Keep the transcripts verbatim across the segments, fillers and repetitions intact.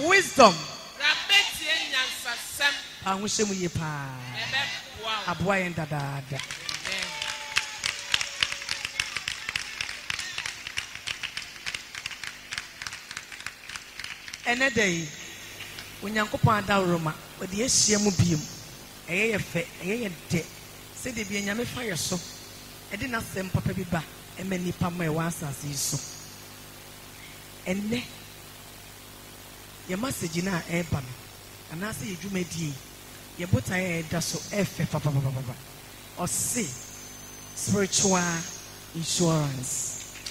wisdom. Pahushemu ye pa. Aboa yen dadaada. Ene day Onyankopon adawroma odi ehia mu biem. Eye ye fe, eye ye de. Se de bi nyame fa ye so. E de na sem papa bi ba e ma nipa ma e wa asase so. Ene ye message na e ba no. Ana se ye dwumadi ye bota ye da so e fe papa papa papa. O se spiritual insurance.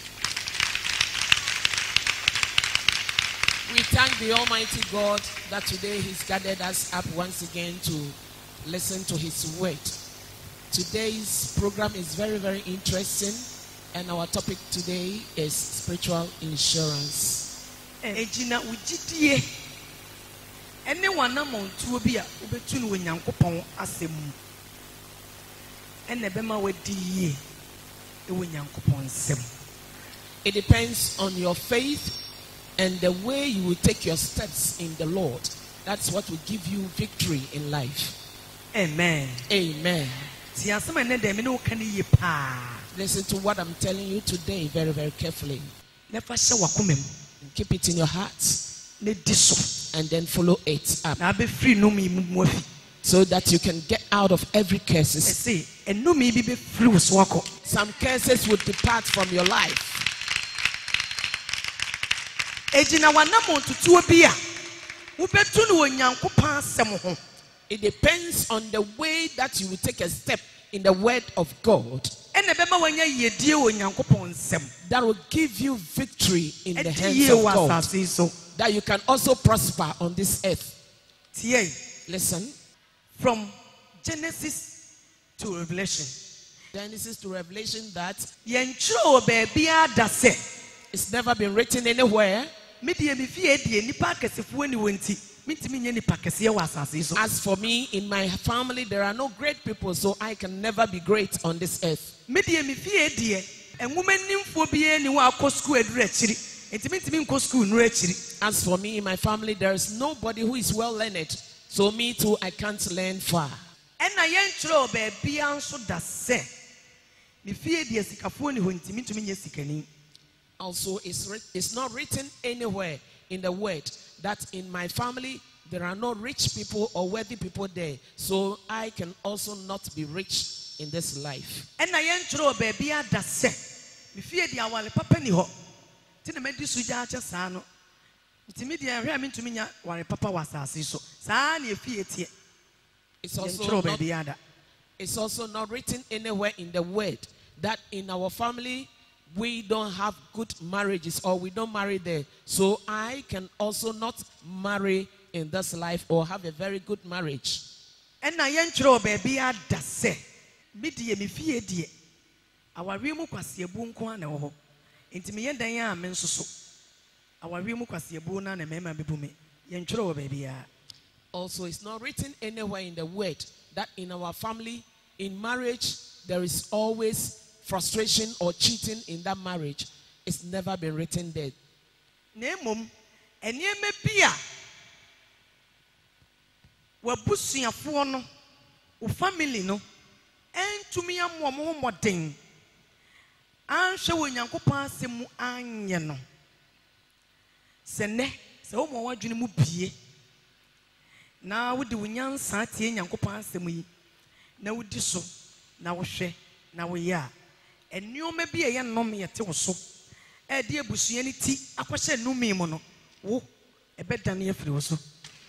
We thank the Almighty God that today He's gathered us up once again to listen to His word. Today's program is very, very interesting, and our topic today is spiritual insurance. Ejina ujidie. Ene wana montuo bi a obetu no Onyankopon asem. Ene bema wadi ye e Onyankopon sem. It depends on your faith and the way you will take your steps in the Lord. That's what will give you victory in life. Amen. Amen. Listen to what I'm telling you today very, very carefully. And keep it in your heart. And then follow it up. So that you can get out of every curses. Some curses will depart from your life. It depends on the way that you will take a step in the word of God that will give you victory in the hands of God, that you can also prosper on this earth. Listen. From Genesis to Revelation. Genesis to Revelation, that it's never been written anywhere. As for me, in my family, there are no great people, so I can never be great on this earth. As for me, in my family, there is nobody who is well learned, so me too, I can't learn far. Also, it's, it's not written anywhere in the word that in my family there are no rich people or wealthy people there, so I can also not be rich in this life. It's also not, it's also not written anywhere in the word that in our family we don't have good marriages or we don't marry there, so I can also not marry in this life or have a very good marriage. And I enter baby at the say, Midia mi fie die. Our rimu kwasi ebu nkwa na ho. Intimi yenda ya mensoso. Our rimu kwasi ebu na na mema bibume. Yentro baby ya. Also, it's not written anywhere in the word that in our family, in marriage, there is always frustration or cheating in that marriage. It's never been written there. Nemum, enye me bia. Wabusuafo no, o family no, entumi amu omo moden. Anhwe Onyankopon asemu anye no. Se ne, se wo mo wadwene mu bie. Na wodi wonyansa tie Onyankopon asemu yi. Na wodi so, na wo hwe, na wo ya. Enyoma bi eye nom yete wo so. E de abusua ni ti akwahye numi mo no. Wo ebedane afiri wo so.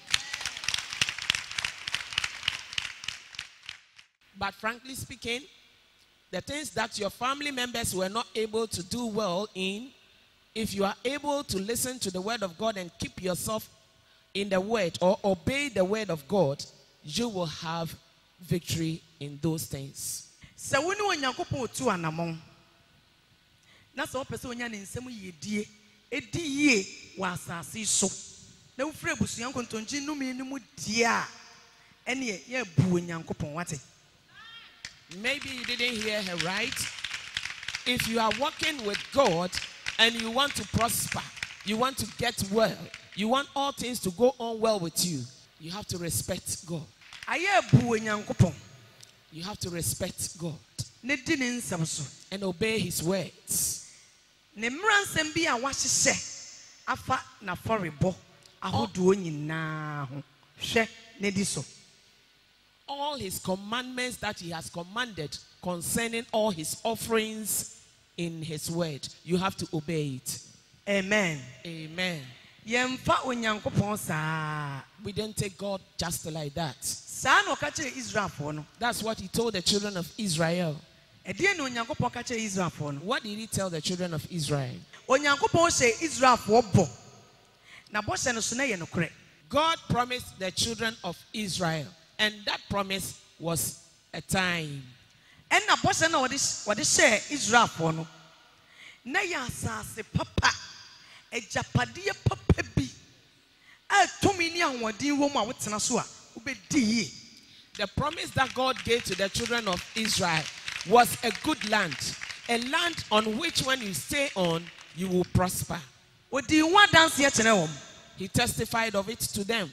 But frankly speaking, the things that your family members were not able to do well in, if you are able to listen to the word of God and keep yourself in the word or obey the word of God, you will have victory in those things. So when you Onyankopon tu anamon, na so pese onya ne nsem yedie, edi yie wa asase so. Na ufre busuan kontonji numi ni mu die a, ene ye bu Onyankopon wate. Maybe you didn't hear her right. If you are working with God and you want to prosper, you want to get well, you want all things to go on well with you, you have to respect God. You have to respect God and obey his words. All his commandments that he has commanded concerning all his offerings in his word, you have to obey it. Amen. Amen. We don't take God just like that. That's what he told the children of Israel. What did he tell the children of Israel? God promised the children of Israel, and that promise was a time. The promise that God gave to the children of Israel was a good land, a land on which when you stay on, you will prosper. He testified of it to them.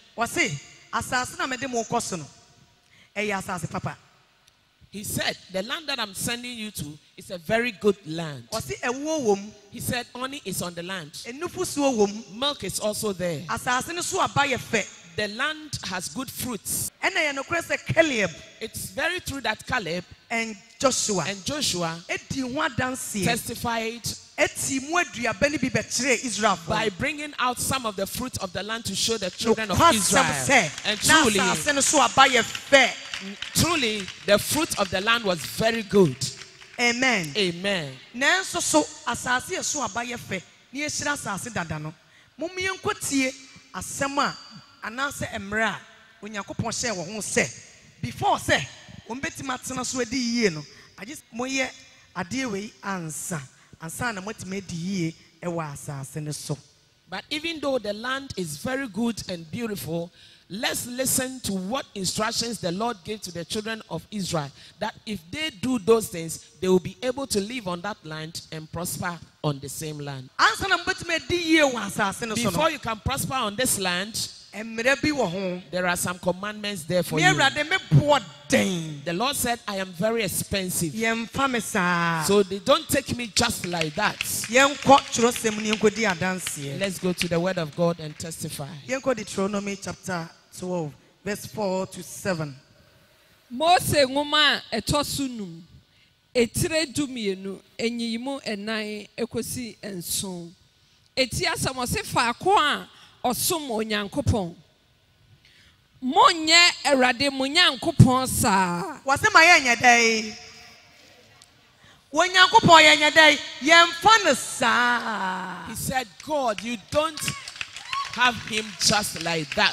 He said, the land that I'm sending you to is a very good land. He said, honey is on the land. Milk is also there. The land has good fruits. It's very true that Caleb and Joshua and Joshua testified by bringing out some of the fruits of the land to show the children of Israel. And truly, truly, the fruit of the land was very good. Amen. Amen. Before say, I just moye adewe ansa ansa na motime diye ewa asase ne so. But even though the land is very good and beautiful, let's listen to what instructions the Lord gave to the children of Israel, that if they do those things, they will be able to live on that land and prosper on the same land. Before you can prosper on this land, there are some commandments there for you. The Lord said, I am very expensive. So they don't take me just like that. Let's go to the word of God and testify. Deuteronomy chapter twelve, verse four to seven. Mose ngoma etosunum etire dumienu enyimu enan ekosi enson eti asamose faako a osum onyankopon monye erade munyankopon sa wasema yenye dai onyankopon yenye dai yemfa no sa. He said, God, you don't have him just like that.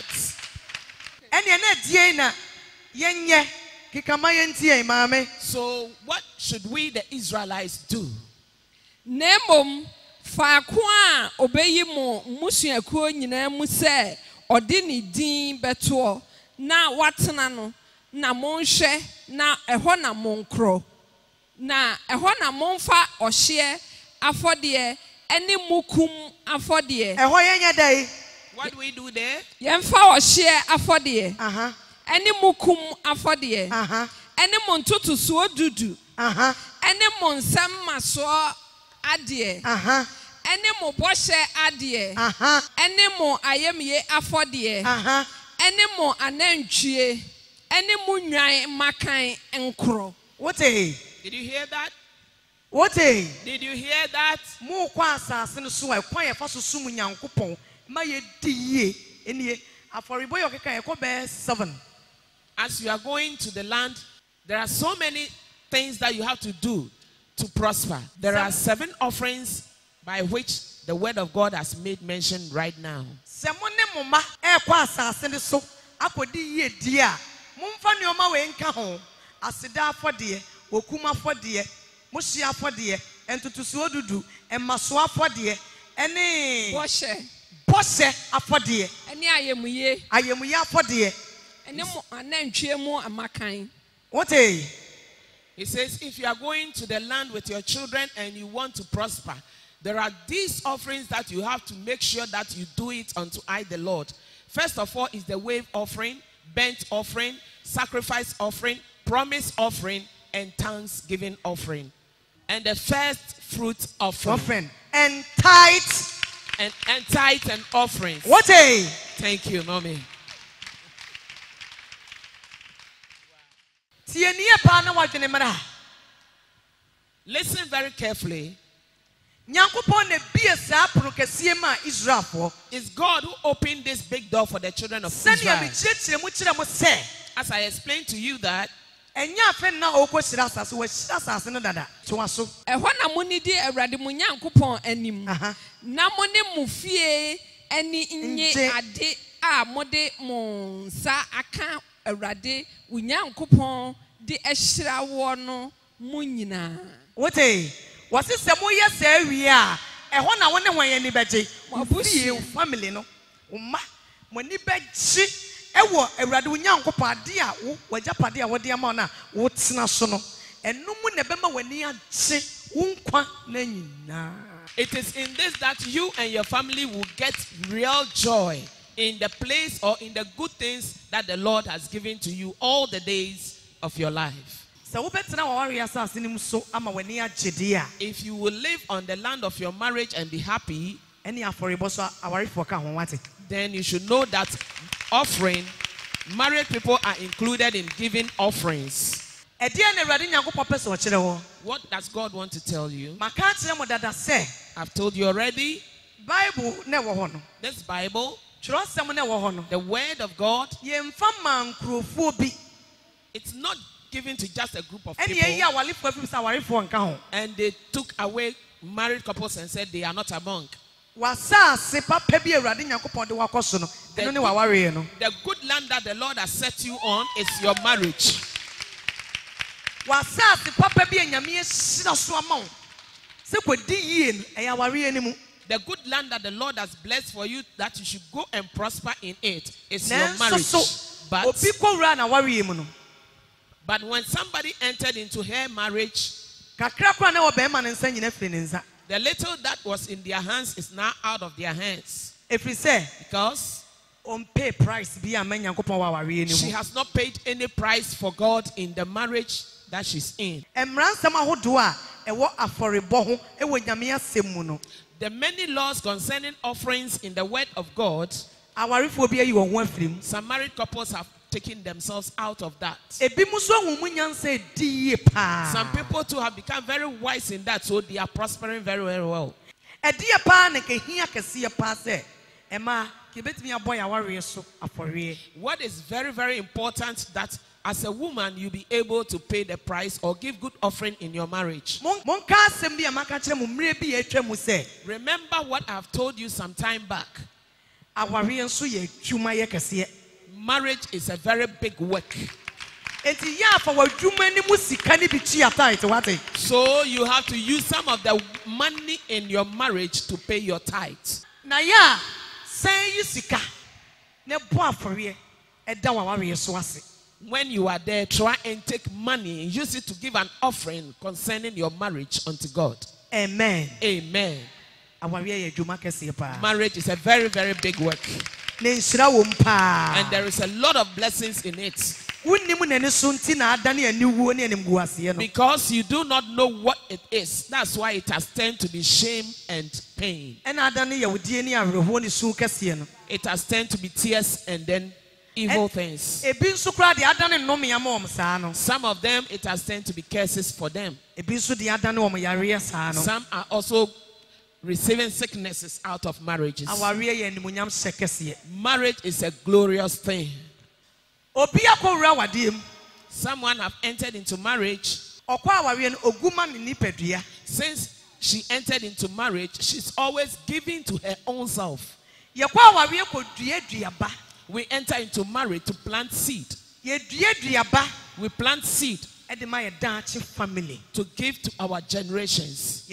So what should we the Israelites do? Nemom faako a obeyi mo musuakuo nyina mu se ode ni din beto na watena no na monhwe na eho na monkro na eho na monfa ohye afode eni mukum afode eho yenya dai. What do we do there? Yemfa ohye afode aha eni mukum afode aha eni montoto so dudu aha eni monsam maso ade aha eni mo boshe ade aha eni mo ayemye afode aha eni mo anantwie eni mo nwan makan enkro. What eh? Did you hear that? What eh? Did you hear that? Mo kwa asase no so e kwan ye fa so sum nyankopon ma ye diye enie aforibo yo keka ye ko be seven. As you are going to the land, there are so many things that you have to do to prosper. There are seven offerings by which the word of God has made mention right now. Semone mumma e kwa asase ne so akodi ye dia mumfa neoma we nka ho aseda afode okuma afode moshi afode entutusu odudu emaso afode ene Boshe boshe afode eni ayemuye ayemuye afode eni mo anantwie mu amakan. What eh? He says, if you are going to the land with your children and you want to prosper, there are these offerings that you have to make sure that you do it unto I the Lord. First of all is the wave offering, burnt offering, sacrifice offering, promise offering, and thanksgiving offering. And the first fruit offering. Offering. And tithes. And, and tithes and offerings. What a. Thank you, mommy. Listen very carefully. It's God who opened this big door for the children of Israel. As I explained to you that ɛhɔ na mo ni di Awurade mo Nyankopɔn anim na mo ne mo fie ani nye ade a mo de mo nsa aka Awurade wo Nyankopɔn de ahyira wo no mo nyina. Wote wasi se mo ye se awie a ɛhɔ na wo ne hwan ani bɛgye mo fie family no umma mo ni bɛgye ewo Awurade wo Nyankopɔn ade a wo wagapade a wo de ama na wo tena so no ɛno mu na bɛma wani agye wo nkwa na nyina. It is in this that you and your family will get real joy in the place or in the good things that the Lord has given to you all the days of your life. If you will live on the land of your marriage and be happy, then you should know that offering, married people are included in giving offerings. What does God want to tell you? I've told you already. This Bible, the word of God, it's not given to just a group of people. And they took away married couples and said they are not among. The, the good land that the Lord has set you on is your marriage. The good land that the Lord has blessed for you, that you should go and prosper in it, is your marriage. But, but when somebody entered into her marriage, the little that was in their hands is now out of their hands. If we say, because on pay price, she has not paid any price for God in the marriage that she's in. The many laws concerning offerings in the word of God, some married couples have taken themselves out of that. Some people too have become very wise in that, so they are prospering very, very well. What is very, very important that as a woman you be able to pay the price or give good offering in your marriage. Remember what I've told you some time back. Marriage is a very big work. So you have to use some of the money in your marriage to pay your tithes. When you are there, try and take money and use it to give an offering concerning your marriage unto God. Amen. Amen. Marriage is a very, very big work. And there is a lot of blessings in it. Because you do not know what it is. That's why it has turned to be shame and pain. It has turned to be tears and then evil things. Some of them, it has turned to be curses for them. Some are also receiving sicknesses out of marriages. Marriage is a glorious thing. Someone have entered into marriage. Since she entered into marriage, she's always giving to her own self. We enter into marriage to plant seed. We plant seed to give to our generations.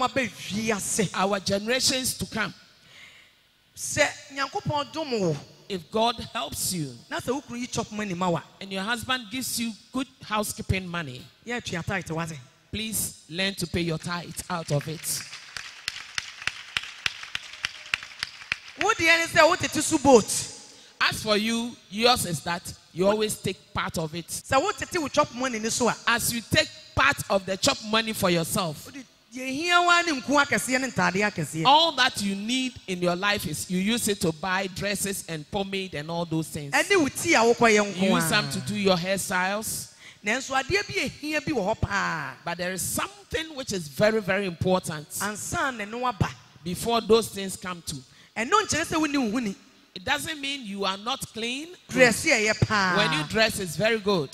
Our generations to come. if God helps you na se ukuru yi chop money ma wa and your husband gives you good housekeeping money, ye tua tithe wa se please learn to pay your tithe out of it. wo de ene se wo tete su boat. As for you, yours is that you always take part of it. Se wo tete wo chop money ni so a As you take part of the chop money for yourself, all that you need in your life is you use it to buy dresses and pomade and all those things. You use some to do your hairstyles. But there is something which is very, very important before those things come to. It doesn't mean you are not clean. When you dress, it's very good.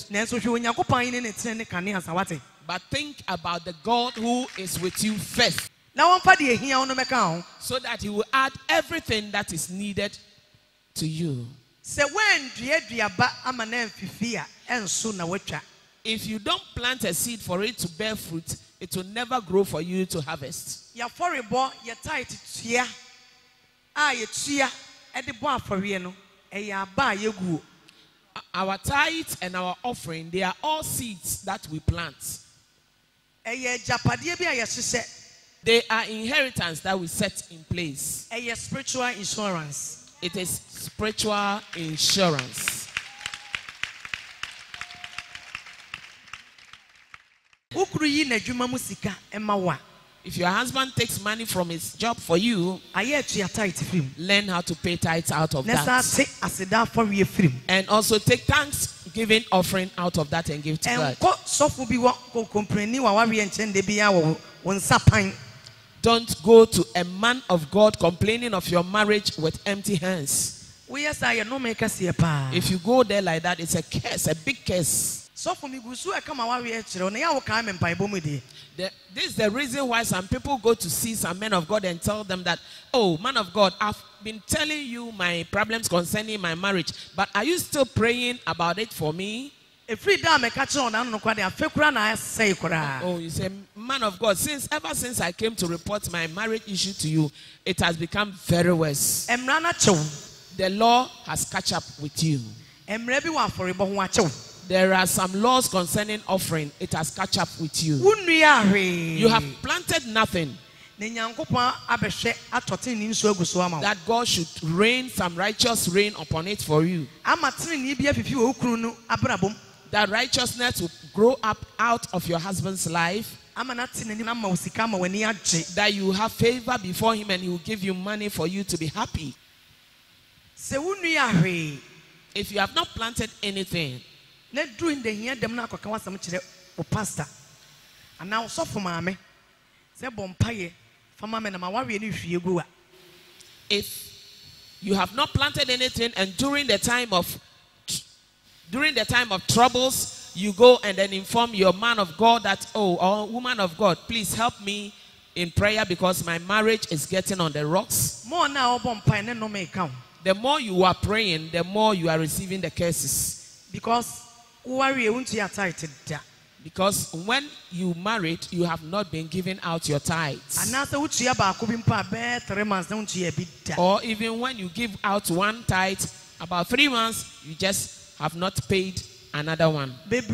But think about the God who is with you first, so that He will add everything that is needed to you. If you don't plant a seed for it to bear fruit, it will never grow for you to harvest. Our tithes and our offering, they are all seeds that we plant. They are inheritance that we set in place. Spiritual insurance. It is spiritual insurance. If your husband takes money from his job for you, learn how to pay tithes out of that. And also take thanksgiving offering out of that and give to God. Don't go to a man of God complaining of your marriage with empty hands. If you go there like that, it's a curse, a big curse. The, this is the reason why some people go to see some men of God and tell them that, oh, man of God, I've been telling you my problems concerning my marriage, but are you still praying about it for me? Oh, you say, man of God, since ever since I came to report my marriage issue to you, it has become very worse. The law has catch up with you. There are some laws concerning offering. It has catch up with you. You have planted nothing. That God should rain some righteous rain upon it for you. That righteousness will grow up out of your husband's life. That you have favor before him and he will give you money for you to be happy. If you have not planted anything, if you have not planted anything and during the time of during the time of troubles you go and then inform your man of God that, oh, or woman of God, please help me in prayer because my marriage is getting on the rocks. The more you are praying, the more you are receiving the curses. Because Because when you married, you have not been giving out your tithes. Or even when you give out one tithe, about three months, you just have not paid another one.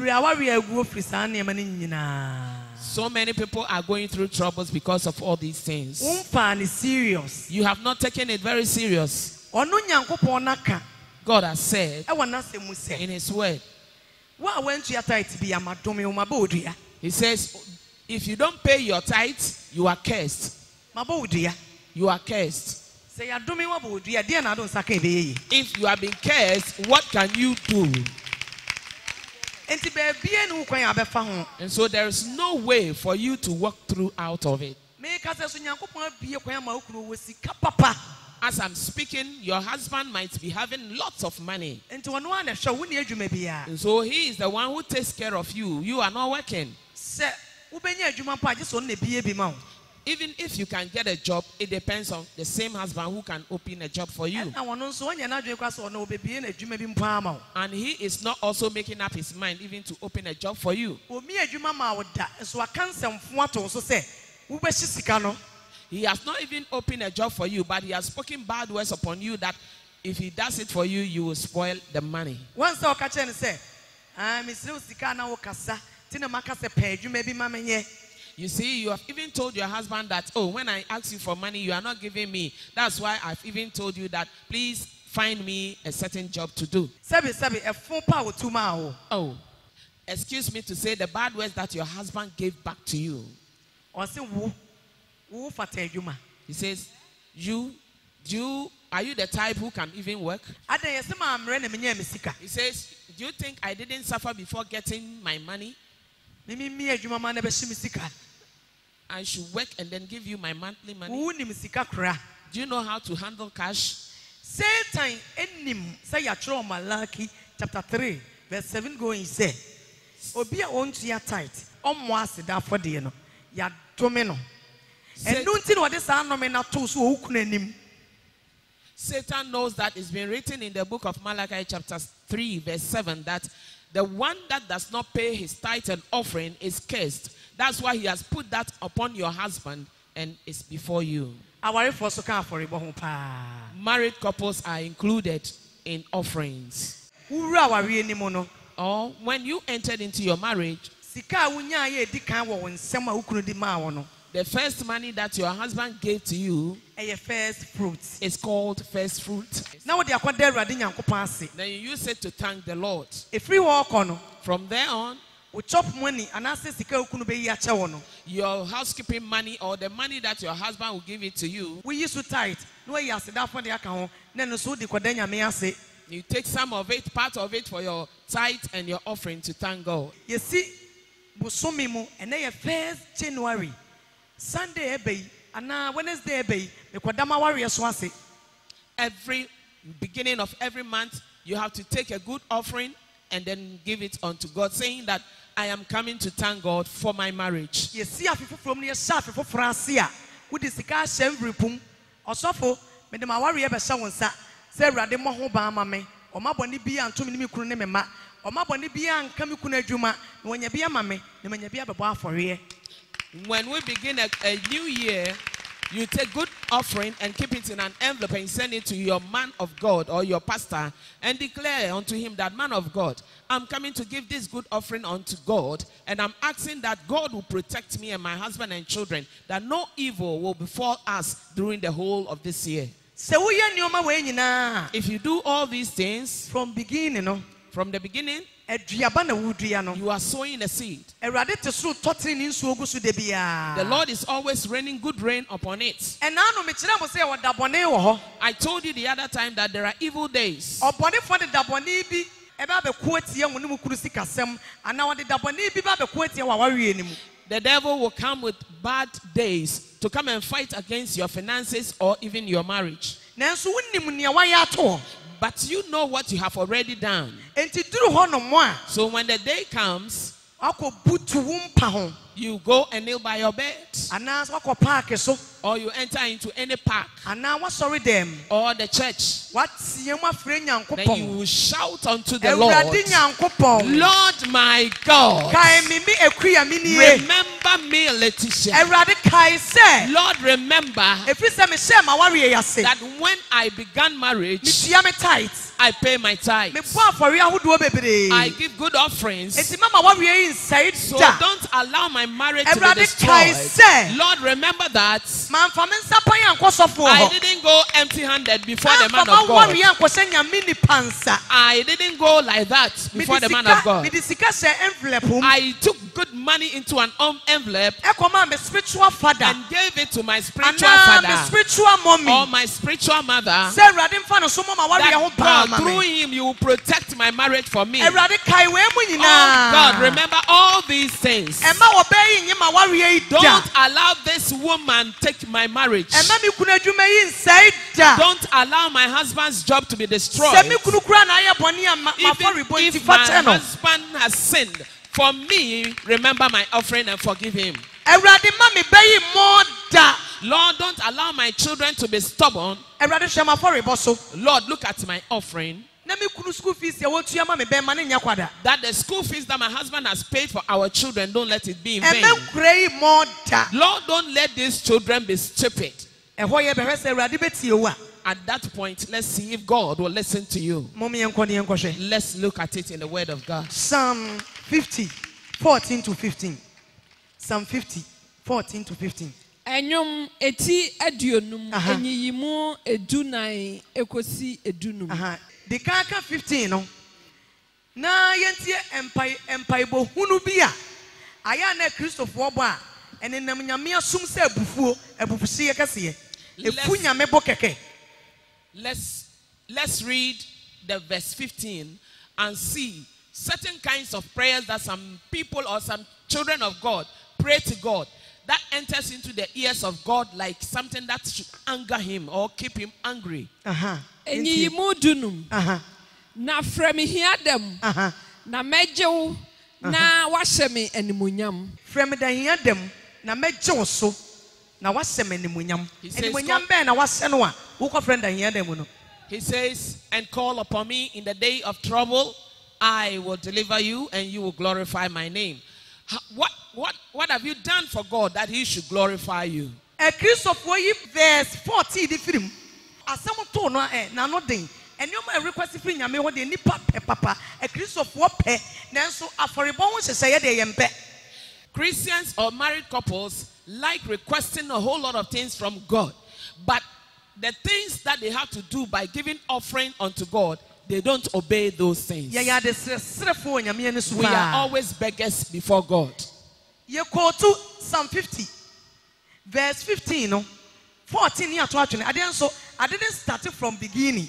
So many people are going through troubles because of all these things. You have not taken it very serious. God has said in His word, He says, if you don't pay your tithes, you are cursed. You are cursed. If you have been cursed, what can you do? And so there is no way for you to walk through out of it. As I'm speaking, your husband might be having lots of money. And so he is the one who takes care of you. You are not working. Even if you can get a job, it depends on the same husband who can open a job for you. And he is not also making up his mind even to open a job for you. He has not even opened a job for you, but he has spoken bad words upon you that if he does it for you, you will spoil the money. Once I catch and say, I'm Miss Lucicana Okasa, Tina Macasa pay, you may be mamma. You see, you have even told your husband that, oh, when I ask you for money, you are not giving me. That's why I've even told you that, please find me a certain job to do. Sabi, sabi, a full power to my. Oh, excuse me to say the bad words that your husband gave back to you. Or say, woo, woo, fate, you ma. He says, you, you, are you the type who can even work? He says, do you think I didn't suffer before getting my money? I should work and then give you my monthly money. Do you know how to handle cash? Satan enim say yatro Malaki chapter three verse seven going say obi a won to ya tight omo aseda for de no ya dome no enu nti no de sa anome na to so okuna nim. Satan knows that it's been written in the book of Malachi chapter three verse seven that the one that does not pay his tithe and offering is cursed. That's why he has put that upon your husband and it's before you. Married couples are included in offerings. Or when you entered into your marriage, the first money that your husband gave to you first fruit. Is called first fruit. Then you use it to thank the Lord. From there on, your housekeeping money or the money that your husband will give it to you, we used to tithe. You take some of it, part of it for your tithe and your offering to thank God. You see, Busumimu and they first January, Sunday ebe, and Wednesday ebe, Mekodama warriors wasi. Every beginning of every month, you have to take a good offering and then give it unto God, saying that I am coming to thank God for my marriage. You see, if you from near Safi for Francia, with the cigar shem ripum, or sofo, Madame warrior Beshawansa, Sarah de Mohoba Mame, or Maboni Bia and two minute kunema, or Maboni Bia and Kamikuna Juma, when you be a mame, the man you be a bar for here. When we begin a, a new year, you take good offering and keep it in an envelope and send it to your man of God or your pastor and declare unto him that, man of God, I'm coming to give this good offering unto God, and I'm asking that God will protect me and my husband and children, that no evil will befall us during the whole of this year. If you do all these things from beginning, no? From the beginning, you are sowing a seed. The Lord is always raining good rain upon it. I told you the other time that there are evil days. The devil will come with bad days to come and fight against your finances or even your marriage. But you know what you have already done. So when the day comes, you go and kneel by your bed, or you enter into any park, or the church. Then you will shout unto the Lord, Lord my God, remember me, Letitia. Lord, remember that when I began marriage, I pay my tithes. I give good offerings. So don't allow my marriage to be destroyed. Lord, remember that I didn't go empty-handed before the man of God. I didn't go like that before the man of God. I took good money into an envelope and gave it to my spiritual father or my spiritual mother, that God, through him, you will protect my marriage for me. Oh God, remember all these things. Don't allow this woman take my marriage. Don't allow my husband's job to be destroyed. Even if my husband has sinned, for me, remember my offering and forgive him. Lord, don't allow my children to be stubborn. Lord, look at my offering. That the school fees that my husband has paid for our children, don't let it be in vain. Lord, don't let these children be stupid. at that point, let's see if God will listen to you. Let's look at it in the word of God. Psalm fifty, fourteen to fifteen. Psalm fifty, fourteen to fifteen. Enyum eti aduonum enyiyimu edunai ekosi edunum. Aha. The kaka fifteen no. Na yentie empai empai bo hunu bia. Aya na Christopher Oba ene nam nyame asum se abufuo abufusie kase. Efu nyame bo keke. Let's let's read the verse fifteen and see certain kinds of prayers that some people or some children of God pray to God that enters into the ears of God like something that should anger him or keep him angry. Uh-huh. Enyiyimu dunum. Uh-huh. Na fremi hiadem. Uh-huh. Na mejew na washemi animunyam. Fremi da hiadem na mejew so na wasemi animunyam. Animunyam be na waseno a wo ko friend da hiadem no. He says, and call upon me in the day of trouble, I will deliver you and you will glorify my name. What what what have you done for God that he should glorify you? A Christopher verse fourteen the film. Asam to no eh na no den. Enyo ma request free nyame ho de nipa pe papa. A Christopher pe nanso aforebo ho seseye de yempe. Christians or married couples like requesting a whole lot of things from God. But the things that they have to do by giving offering unto God, they don't obey those things. We are always beggars before God. You go to Psalm fifty, verse fifteen, no, fourteen year to actually. I didn't so I didn't start it from beginning.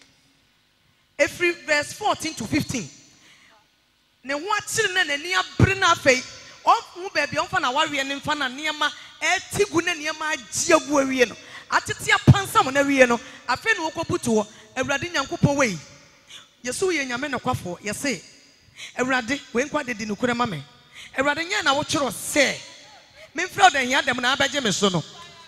Every verse fourteen to fifteen. Ne watching na ne nia brina fei. On mu baby on fana wari ne fana niema e tigu ne niema agiagu awie no. Atitia pansa mo na wie no. Afi no kobutu ho. Awurade Nyankopɔn wei. Yesu ye nyame no kwafo. Yese. Awurade we nkwa de di nukure ma me. Awurade nya na wo tworo se. Me mfra de hia dem na abeje me so no.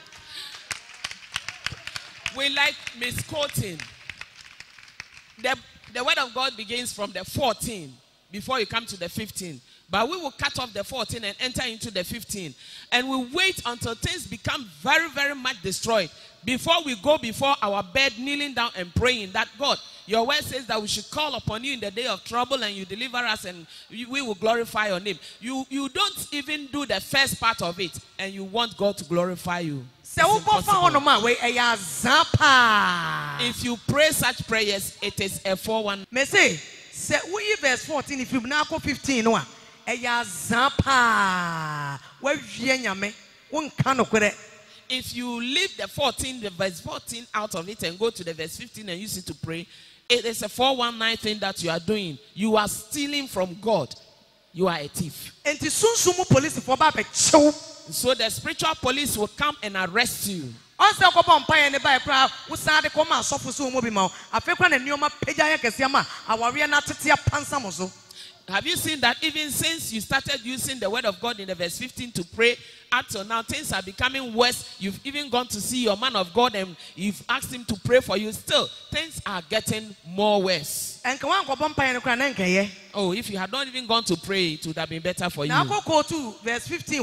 We like misquoting. The, the word of God begins from the fourteen before you come to the fifteen. But we will cut off the fourteen and enter into the fifteen. And we wait until things become very, very much destroyed before we go before our bed, kneeling down and praying that God, your word says that we should call upon you in the day of trouble and you deliver us and we will glorify your name. You, you don't even do the first part of it and you want God to glorify you. If you pray such prayers, it is a four one. Me say, say we verse fourteen. If you now go fifteen, no, eya zapa. We nyame, won kano kwere. If you leave the fourteen, the verse fourteen out of it and go to the verse fifteen and use it to pray, it is a four one nine thing that you are doing. You are stealing from God. You are a thief. And police for so the spiritual police will come and arrest you. Have you seen that even since you started using the word of God in the verse fifteen to pray, up till now things are becoming worse. You've even gone to see your man of God and you've asked him to pray for you. Still, things are getting more worse. Oh, if you had not even gone to pray, it would have been better for you. Now go to verse fifteen.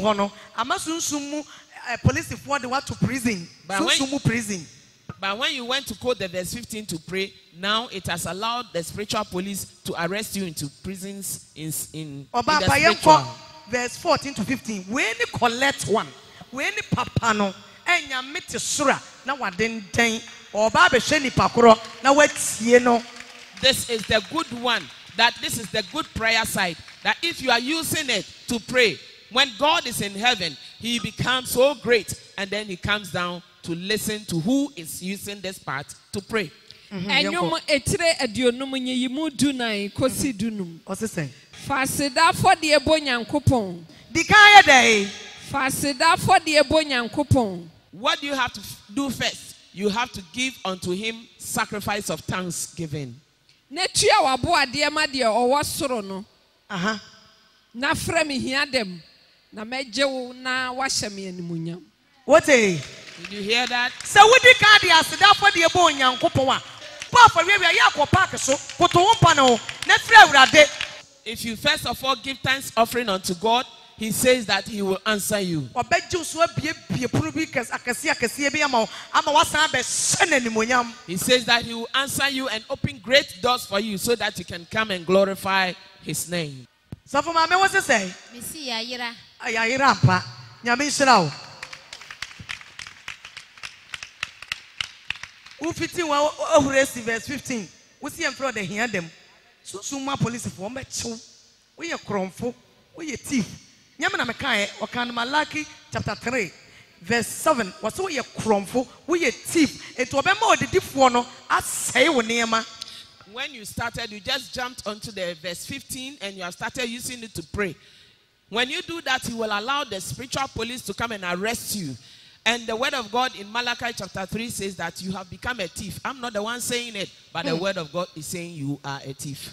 Police for the what to prison. But when, prison. but when you went to quote the verse fifteen to pray, now it has allowed the spiritual police to arrest you into prisons in in, in the spiritual. Verse fourteen to fifteen. When you collect one, when you papa no, and you meet the sura, now what then ten or Baba Sheni Pakuro, now what's you know. This is the good one. That this is the good prayer side. That if you are using it to pray, when God is in heaven, he becomes so great, and then he comes down to listen to who is using this part to pray. Enyum etire adionum nyiyimu dunai kosi dunum. What's it saying? Fasida for the ebo nyankopon. Dikaya day. Fasida for the ebo nyankopon. What do you have to do first? You have to give unto him sacrifice of thanksgiving. Netua wabo ade ma de owo soro no. Aha. Na frɛ me hia dem. Na mejewo na wahye me animunyam. What eh? Did you hear that? So we di ka de aseda for the ebo nyankopon a. Pa for we we ya ko park so. Koto won pa no. Na frɛ awurade. If you first of all give thanks offering unto God, he says that he will answer you. He says that he will answer you and open great doors for you so that you can come and glorify his name. So for my what's to say? Missy Ayira. Ayira pa. Nyame nhyira wo. Wo fifteen wa ohuresi verse fifteen. Wo see em for the hear them. So suma police for me chew. We ye kromfo. We ye thief. Nyame na meka o kan Malaki chapter three verse seven. Was so ye kromfo. We ye thief. Eto obema odidifo no asai wo niema. When you started, you just jumped onto the verse fifteen and you have started using it to pray. When you do that, you will allow the spiritual police to come and arrest you. And the word of God in Malachi chapter three says that you have become a thief. I'm not the one saying it, but mm. the word of God is saying you are a thief.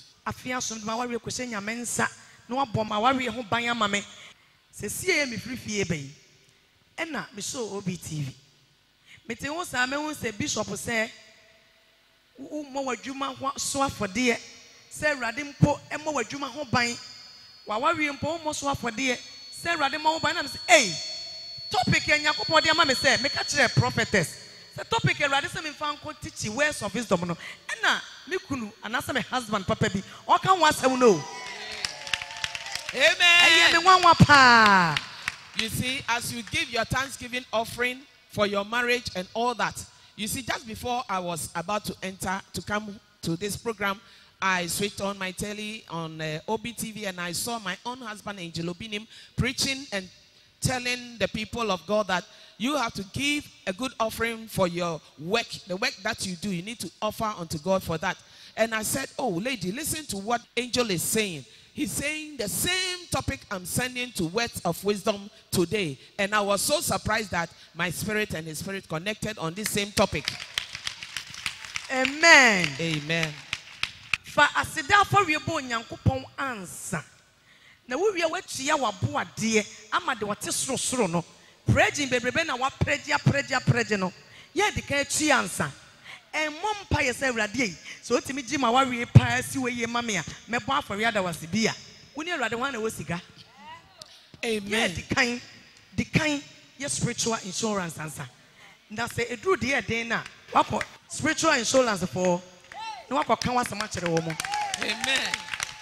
Mo wadwuma so afode se awrade mpo emo wadwuma ho ban wa wawie mpo mo so afode se awrade mo ho ban na me say eh topic yakopon de ma me say me ka kire prophetess se topic awrade se me fa nko teach words of wisdom no na me kunu anasa me husband papa bi o kan wa asem no. Amen. You see, as you give your thanksgiving offering for your marriage and all that, you see, just before I was about to enter, to come to this program, I switched on my telly on uh, O B T V and I saw my own husband, Angel Obinim, preaching and telling the people of God that you have to give a good offering for your work, the work that you do. You need to offer unto God for that. And I said, oh, lady, listen to what Angel is saying. He's saying the same topic I'm sending to Words of Wisdom today. And I was so surprised that my spirit and his spirit connected on this same topic. Amen. Amen. For asida for we bo nyankopon ansa. Na wo wie watua wabo ade ama de wote soro soro no. Prejin bebrebe na wa pregia pregia pregia no. Ye de ka atua ansa. And mom pay say radi so timi gi ma wawe pa si we ye mame a mebo afori ada wasibia woni awrade wan na wosiga. Amen. The kind the kind your spiritual insurance answer na say edru de eden na wako spiritual insurance for na wako kan wasama kire wo mo. Amen.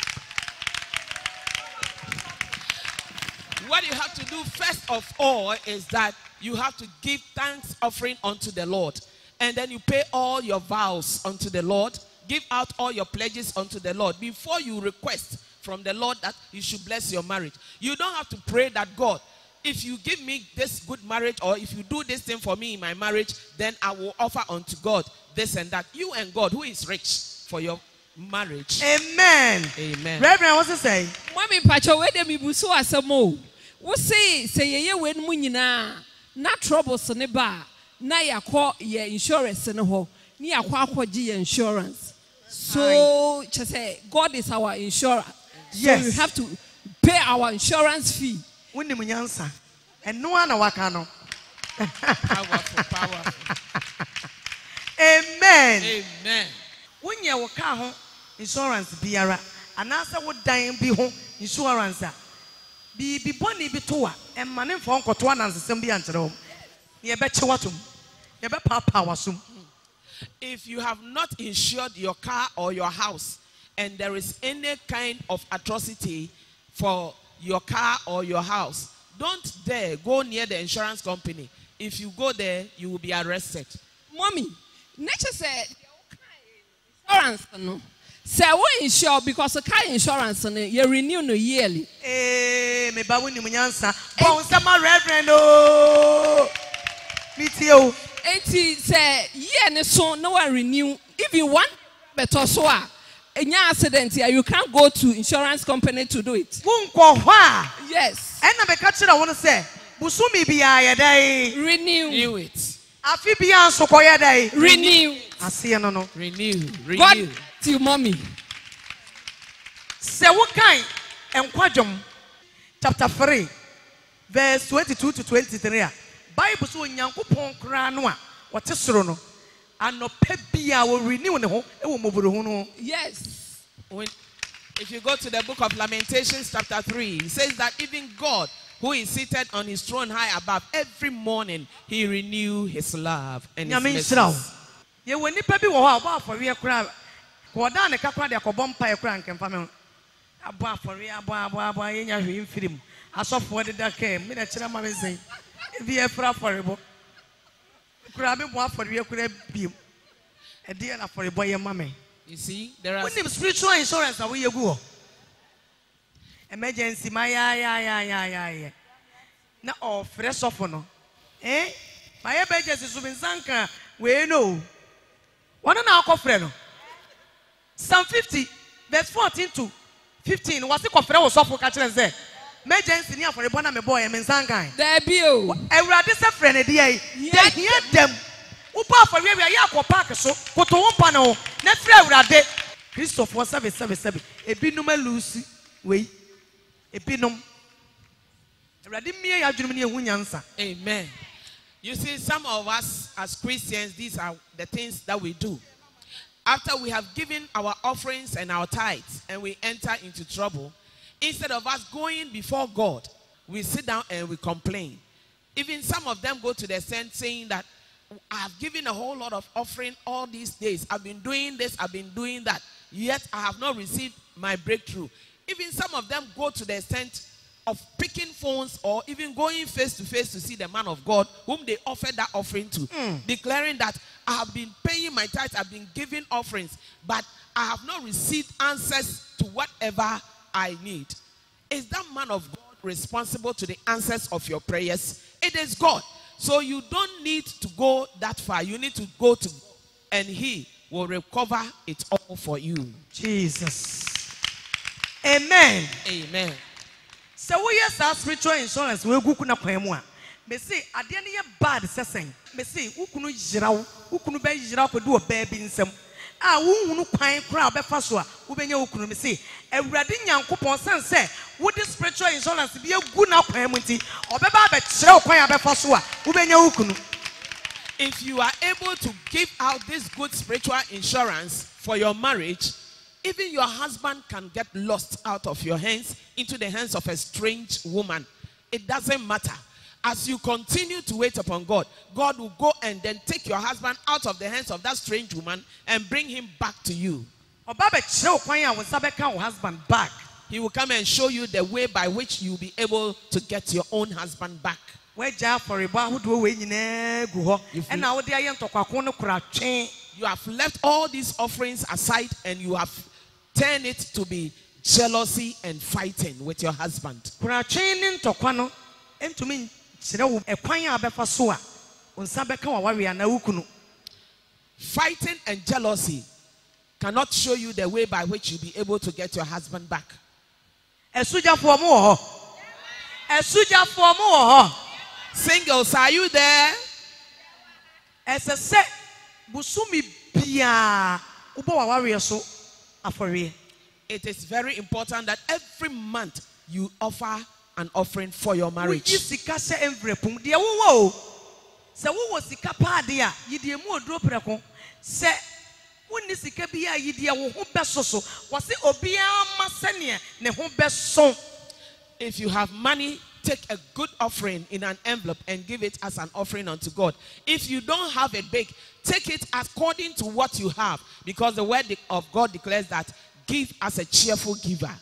What you have to do first of all is that you have to give thanks offering unto the Lord. And then you pay all your vows unto the Lord. Give out all your pledges unto the Lord before you request from the Lord that you should bless your marriage. You don't have to pray that, God, if you give me this good marriage or if you do this thing for me in my marriage, then I will offer unto God this and that. You and God, who is rich for your marriage. Amen. Amen. Reverend, what's it say? Mommy Pacho, where dem ibuso asemo. Wo say say ye we mu nyina na troubles ne ba. Na yakọ ye insurance no ho ni yakọ akọji ye insurance so just say God is our insurer. Yes. So you have to pay our insurance fee. Woni mu nyansa eno ana waka no. Powerful, powerful. Amen. Amen. Wonye wo ka ho insurance biara anasa wo dan bi ho insurance a bi bi boni bi to a emane mfo nkoto anansesem bi ankyere ho. If you have not insured your car or your house and there is any kind of atrocity for your car or your house, don't dare go near the insurance company. If you go there, you will be arrested. Mommy, nature said insurance no. Say we insure because the car insurance no you renew no yearly. Eh, me ba woni munyansa. Bon sama reverend oh. Eti say yeah ne so no one renew. If you want better so a any accident here you can't go to insurance company to do it. Yes. And na be ka kira won say busumi bia ye dai renew. Renew it. Afi bia so ko ye dai renew. Ase no no. Renew. Renew. God to mommy. Say what kind enkwadwom chapter three verse twenty-two to twenty-three. Bible so nyankopon kra no a wote soro no anopa bia wo renew ne ho e wo moboro ho no. Yes. When If you go to the book of Lamentations chapter three, it says that even God, who is seated on his throne high above, every morning he renew his love and his mercies. Ye when nipa bi wo ha ba for we kra ko da ne kakra de ko bompa e kra nkemfa me abo for we abo abo abo ye nya hwe mfirim asofo de da ke me na kira ma me sen bi e fra for bo kra be bo for we kra bi e de na for bo ye ma me. You see, there are when spiritual insurance that we go emergency my ya ya ya ya ya ya na o fresh off no eh my emergency so bin sanka we know one na akọ frɛ no Psalm fifty verse fourteen to fifteen was it kɔfrɛ wo sɔfo ka kyerɛ sɛ emergency ni afɔrebɔ na me boy me sanka there be o ewurade sɛ frɛ ne de yi de hia dem upa afɔre wi ya akɔ park so koto wo pa no na frɛ ewurade Christopher seven seven seven ebinum alusi we ebinum ewurade mie ya dwunum ne ehu nyansa. Amen. You see, some of us as Christians, these are the things that we do. After we have given our offerings and our tithes and we enter into trouble, instead of us going before God, we sit down and we complain. Even some of them go to the extent saying that I have given a whole lot of offering all these days. I've been doing this, I've been doing that, yet I have not received my breakthrough. Even some of them go to the extent of picking phones or even going face to face to see the man of God whom they offered that offering to, mm. declaring that I have been paying my tithes, I've been giving offerings, but I have not received answers to whatever I need. Is that man of God responsible to the answers of your prayers? It is God. So you don't need to go that far. You need to go to God, and he will recover it all for you. Jesus. Amen. Amen. So we yes our spiritual insurance we gu kuna kwan mu a me say ade ne ye bad sesen me say ukunu yirawo ukunu be yirawo ko do ba bi nsem a wunhunu kwan kra obefa so a wo benya ukunu me say awurade nyankopon sen se wo di spiritual insurance bi egu na kwan mu nti obeba be kire kwan abefa so a wo benya ukunu. If you are able to give out this good spiritual insurance for your marriage, even your husband can get lost out of your hands into the hands of a strange woman. It doesn't matter. As you continue to wait upon God, God will go and then take your husband out of the hands of that strange woman and bring him back to you. Husband back. He will come and show you the way by which you will be able to get your own husband back. You have left all these offerings aside and you have turned it to be jealousy and fighting with your husband. Fighting and jealousy cannot show you the way by which you'll be able to get your husband back. Singles, are you there? As I said, Busumi Pia Ubo it is very important that every month you offer an offering for your marriage. So who was the capadia? Yidia more drop record. Say, when this cabia yidia who best so was it Obia Massania, ne home best song. If you have money, take a good offering in an envelope and give it as an offering unto God. If you don't have it big, take it according to what you have, because the word of God declares that give as a cheerful giver.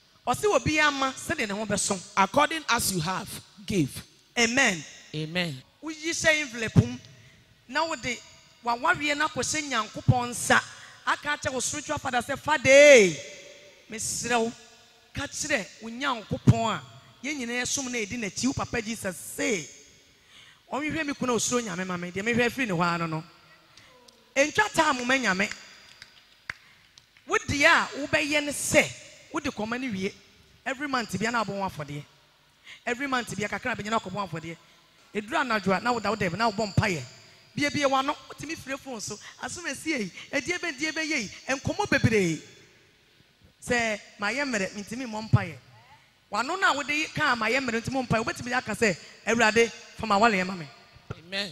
According as you have, give. Amen. Amen. We say envelope. Now the one warrior na kwese nyankopon sa aka che wo spiritual father say father mesrew ka kire wo nyankopon a ye nyina yesom na edi na chi papa Jesus say onhwehwe me kuna osuro nyame mame de mehwe afiri ne ho ano no entwa ta mo manyame wo dia wo beye ne se wo de koma ne wie every month bia na abon afode every month bia kakra benya na akobon afode edura anadwa na wo da wo de na wo bom paye bia bia wa no otimi free phone so asoma sie yi edie be die be yi enkomo bebre se maye mere ntimi mo mpaye wano na wo de ka maye mere ntimi mo mpaye obetimi aka se ewurade fama wale ye mame. Amen.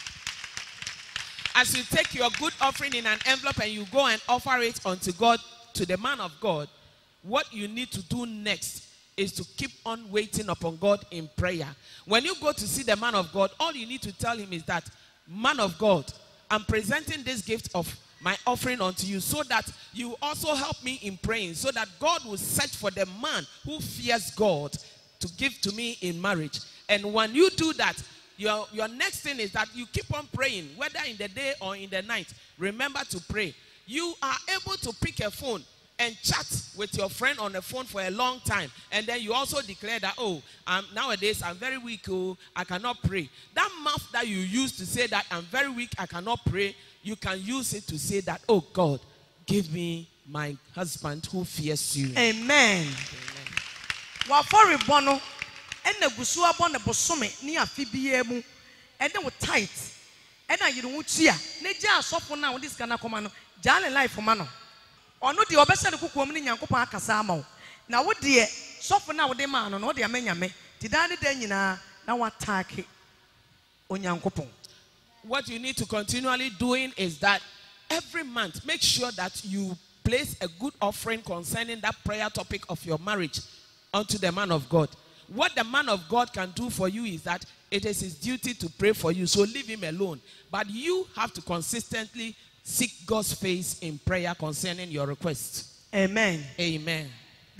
As you take your good offering in an envelope and you go and offer it unto God to the man of God, what you need to do next is to keep on waiting upon God in prayer. When you go to see the man of God, all you need to tell him is that, man of God, I'm presenting this gift of my offering unto you so that you also help me in praying, so that God will search for the man who fears God to give to me in marriage. And when you do that, your, your next thing is that you keep on praying, whether in the day or in the night. Remember to pray. You are able to pick a phone and chat with your friend on the phone for a long time. And then you also declare that, oh, um, nowadays I'm very weak, oh, I cannot pray. That mouth that you use to say that I'm very weak, I cannot pray, you can use it to say that, oh God, give me my husband who fears you. Amen. Wafori bono, ene gusua bono bosome ni afibiye mu, ene wo tight, ene yiru wutia, ne ja asofo na wo diska na koma no, jale life ma no. Ono de obese ne kukuom ni Nyankopon akasa ama wo. Na wo de sofo na wo de ma no no de amanyame, tidane da nyina na watake Onyankopon. What you need to continually doing is that every month, make sure that you place a good offering concerning that prayer topic of your marriage unto the man of God. What the man of God can do for you is that it is his duty to pray for you, so leave him alone. But you have to consistently seek God's face in prayer concerning your request. Amen. Amen.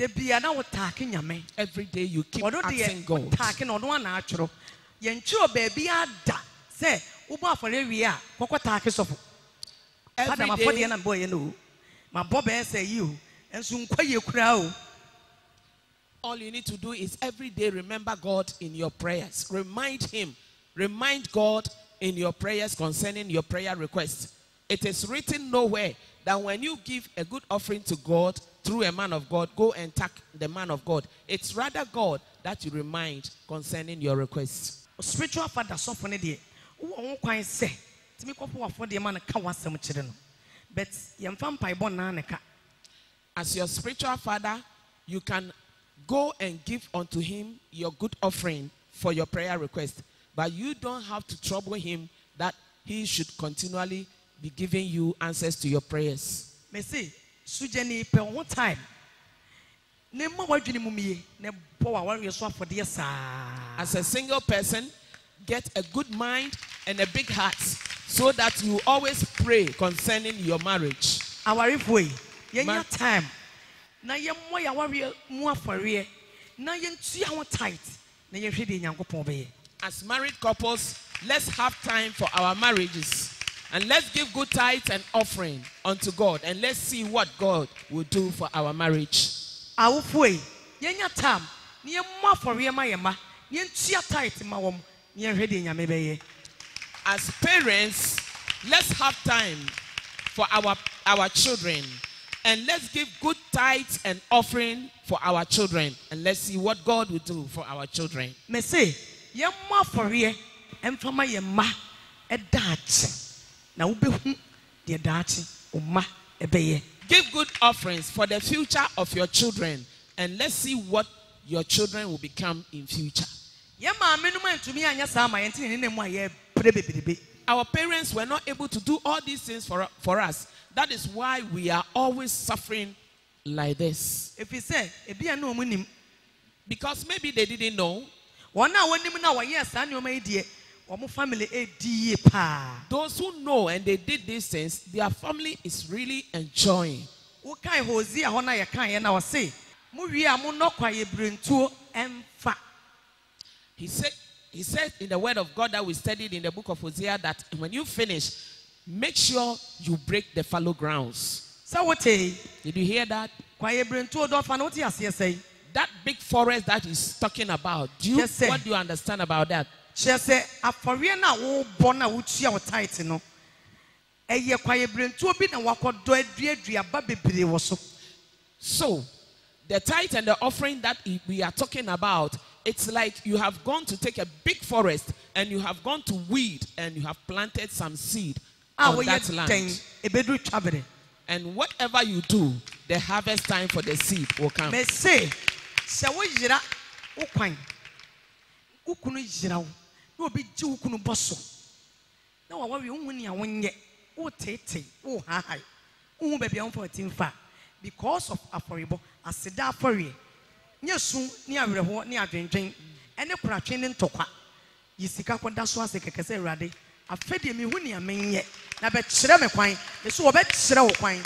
Every day you keep asking God. Say, Uba for every year, what take so? Every day, and boy, you know, my Bobby say you, and soon quite you crowd. All you need to do is every day remember God in your prayers. Remind him, remind God in your prayers concerning your prayer requests. It is written nowhere that when you give a good offering to God through a man of God, go and thank the man of God. It's rather God that you remind concerning your requests. Spiritual father, so for the who quite say to me, for the man can want some children. But young vampire born nanaka. As your spiritual father, you can go and give unto him your good offering for your prayer request. But you don't have to trouble him that he should continually be giving you answers to your prayers. Me say, Sujani per one time. Nemo what you mummy, ne power warrior swap for dear sir. As a single person, get a good mind and a big heart so that you always pray concerning your marriage. Our if way, your time. Na ye mo ya warrior more for real. Na yen see our tight. Na ye ready yanko pombe. As married couples, let's have time for our marriages. And let's give good tithes and offering unto God. And let's see what God will do for our marriage. Our way, yenya time, near more for real my ma, yen tia tight ma wom, yen ready yamebe. As parents, let's have time for our, our children. And let's give good tithes and offering for our children. And let's see what God will do for our children. Me say, yen more for real, and for my ma, a dach. Now be the dachi umma ebeye. Give good offerings for the future of your children, and let's see what your children will become in future. Our parents were not able to do all these things for, for us. That is why we are always suffering like this. If you say, because maybe they didn't know. Those who know and they did these things, their family is really enjoying. He said, he said in the word of God that we studied in the book of Hosea that when you finish, make sure you break the fallow grounds. Did you hear that? That big forest that he's talking about, do you, what do you understand about that? She said, "Aforiana wo bona wutia wo tight no. Eye kwaye brentu obi na wakodo aduadua ba bebre wo so." So, the tithe and the offering that we are talking about, it's like you have gone to take a big forest and you have gone to weed and you have planted some seed on that land. And whatever you do, the harvest time for the seed will come. Me say, se wo yira wo kwan. Ukunu yira wo. No be ju ukunu boso. Na wa wa wi unhu ni awonye. O tete, o ha ha. Unhu be bia on fourteen fa. because of aforibo aseda afori nyesu ni awerho ni adwendwen ene kuratwe ne ntokwa yisika koda so ase kekese awurade afede mi hu ni amenye na be kire me kwan be so obe kire wo kwan.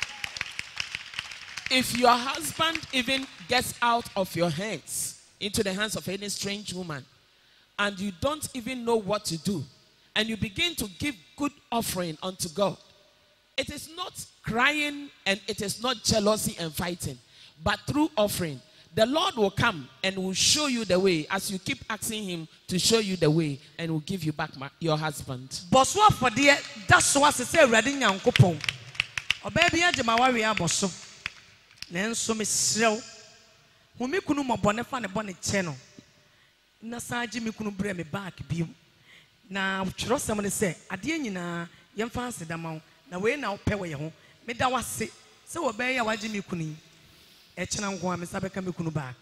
If your husband even gets out of your hands into the hands of any strange woman, and you don't even know what to do, and you begin to give good offering unto God, it is not crying and it is not jealousy and fighting, but through offering, the Lord will come and will show you the way as you keep asking him to show you the way, and will give you back my, your husband. Boswa for dear, that's what I say, reading young couple. Or baby, I my warrior bosso. Then so Miss Sell, who me kunu mo bonnet bonnet channel. Nasa Jimmy kunu bring me back, be now trust someone say, I didn't na young fancy the mount, now we now pay way home. Me that was say, so obey your Jimmy kuni. Echanam go Miss Abeka kunu back.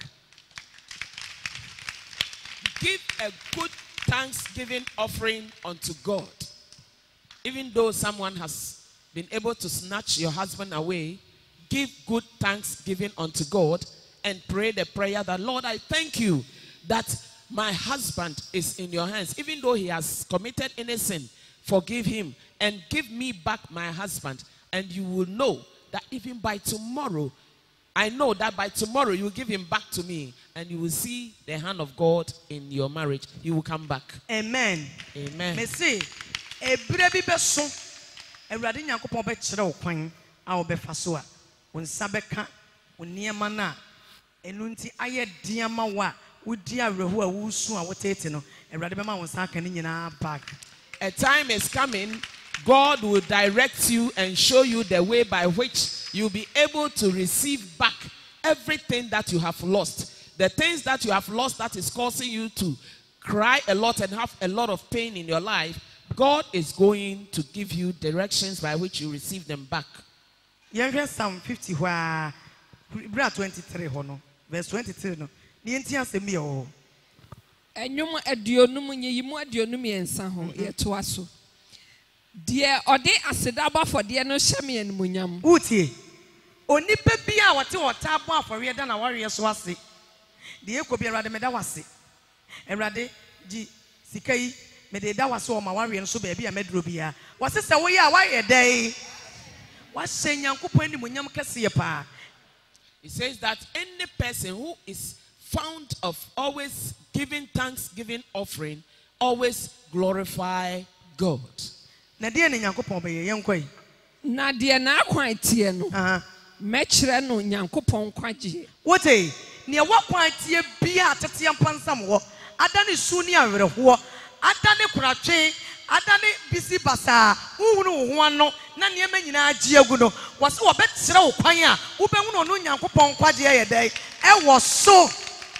Give a good thanksgiving offering unto God. Even though someone has been able to snatch your husband away, give good thanksgiving unto God and pray the prayer that, Lord, I thank you that my husband is in your hands. Even though he has committed any sin, forgive him and give me back my husband. And you will know that even by tomorrow, I know that by tomorrow you will give him back to me, and you will see the hand of God in your marriage. He will come back. Amen. Amen. Me say, e brebi beso, e rade Nyankopon be kire wo kwan a wo be faso a, wo nsa beka, wo niema na, enu nti aye diama wa, wo di arehu a wo su a wo tete no, e rade be ma wo nsa aka ni nyina back. A time is coming, God will direct you and show you the way by which you'll be able to receive back everything that you have lost. The things that you have lost that is causing you to cry a lot and have a lot of pain in your life, God is going to give you directions by which you receive them back. Yenhwe Psalm fifty where bra twenty-three hono verse twenty-three no. Ni enti asemi o. Enyum aduonum nyiyimu aduonum yensa ho yeto aso. Die ode asedaba for die no hyeme enmunyam. Utie. Onipa bia wote wota abo afori da na ware so ase. Die ko bia rade meda wase. Erade ji sikai mede da wase o ma ware so ba bia medro bia. Wase se wo ya waye dai. Wase Nyankopon enmunyam kese pa. It says that any person who is found of always giving thanksgiving offering always glorify God. Na die ne Nyankopon be ye yenkoi. Na die na akwan tie no. Aha. Mekire no Nyankopon kwaje. Wote ne wakwan tie bia atete ampansam wo. Adane su ni awerho. Adane kuratwe. Adane bisi basa. Uhunu ho ano na ne ma nyina agi agu no. Wo se wo betire wo kwan a wo be hunu no Nyankopon kwaje ye dai. E wo so.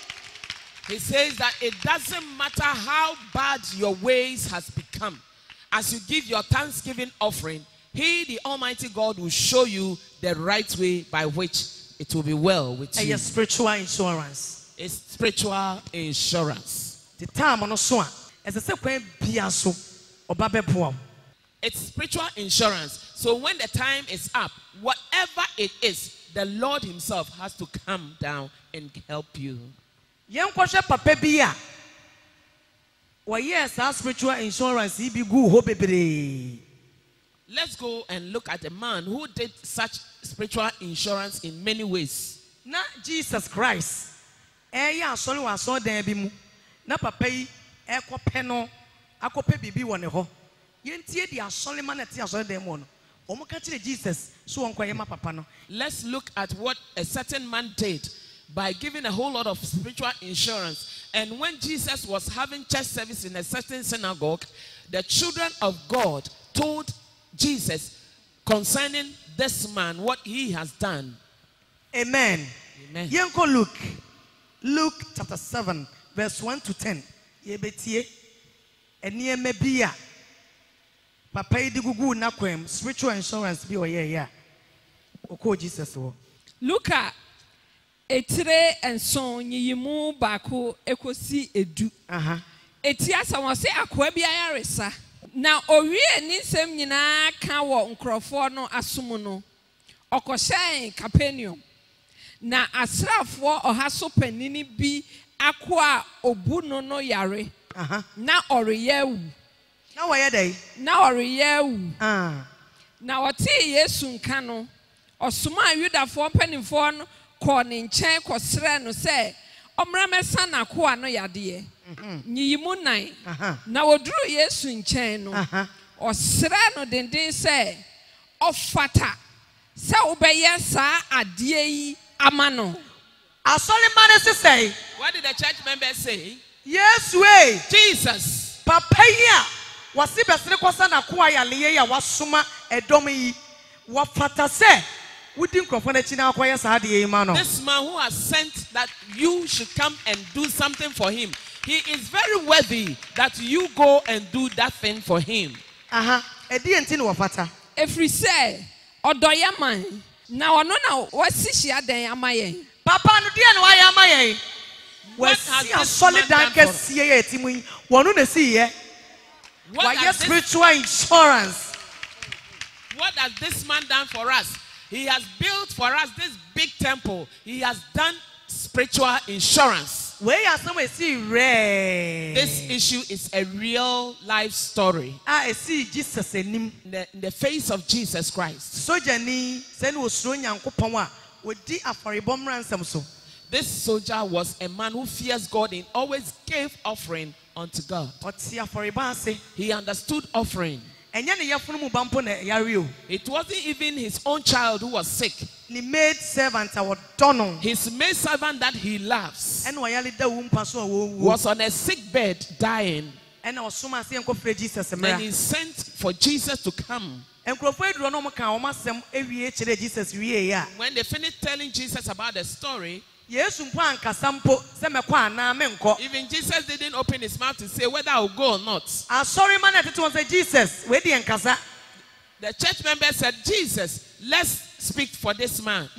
He says that it doesn't matter how bad your ways has become. As you give your thanksgiving offering, he, the Almighty God, will show you the right way by which it will be well with you. It's spiritual insurance. It's spiritual insurance. The time on so as a second piaso or babe. It's spiritual insurance. So when the time is up, whatever it is, the Lord himself has to come down and help you. Young question, Papa Bia. Well, yes, our spiritual insurance, he be good, hope it. Let's go and look at a man who did such spiritual insurance in many ways. Na Jesus Christ. Eh, ya sorry, was so there be mu. Na papa yi, eh, ko peno, ako pe bibi wone ho. Yentie di asole man ati asole dem mo no. Omo ka kire Jesus, so won kwaye ma papa no. Let's look at what a certain man did by giving a whole lot of spiritual insurance. And when Jesus was having church service in a certain synagogue, the children of God told Jesus concerning this man what he has done. Amen. Amen. Yenko Luke. Luke chapter seven, verse one to ten. Yebetie. Enie mebia. Papa yi digugu na kwem spiritual insurance bi oye ya. Oko Jesus wo. Luka etire enson nyiyimu bako ekosi edu. Aha. Eti asa won se akoa bi ayaresa. Na owie ni nsem nyina ka wo nkrofo no asom no. ɔkɔhyɛn Capernaum na asrafoɔ ɔha so panini bi akɔ a obu no no yare na ɔreyɛ awu na wɔyɛ dɛ na ɔreyɛ awu ah na ɔtee Yesu nka no ɔsoma Yudafoɔ mpanimfoɔ no kɔɔ ne nkyɛn kɔsrɛ no sɛ ɔmmra mɛsa n'akoa no yadeɛ nyiyi mu nan na wɔduru Yesu nkyɛn no ɔsrɛ no denden sɛ ɔfata sɛ wobɛyɛ saa adeɛ yi ama no. Asɔre ne sisɛe. What did the church members say? Yesu e. Jesus. Papa yi a wasi bɛsere kɔsa n'akoa yaleye ya wasoma ɛdɔm yi wafata sɛ wudi nkrɔfo n'akyi na akɔyɛ saa adeɛ yi ma no. This man who has sent that you should come and do something for him, he is very worthy that you go and do that thing for him. Aha, ɛdi enti no wafata. Efiri sɛ ɔdɔ yɛ man na ɔno na wasi hyia dan ama yɛn. Papa no deɛ no wayɛ ama yɛn. Wasi asɔre dan kɛseɛ yɛ eti mu yi wɔno na si yɛ. Wayɛ spiritual insurance. What has this man done for us? He has built for us this big temple. He has done spiritual insurance. Where you some see rare. This issue is a real life story. I see Jesus in the, in the face of Jesus Christ. Soldier ni send was throwing yankopon with the aforibom ransom so. This soldier was a man who fears God and always gave offering unto God. He understood offering. It wasn't even his own child who was sick. He made servant his maid servant that he loves was on a sick bed dying. And he sent for Jesus to come. When they finished telling Jesus about the story, even Jesus didn't open his mouth to say whether I will go or not. Sorry, man, Jesus. The church member said, Jesus, let's speak for this man.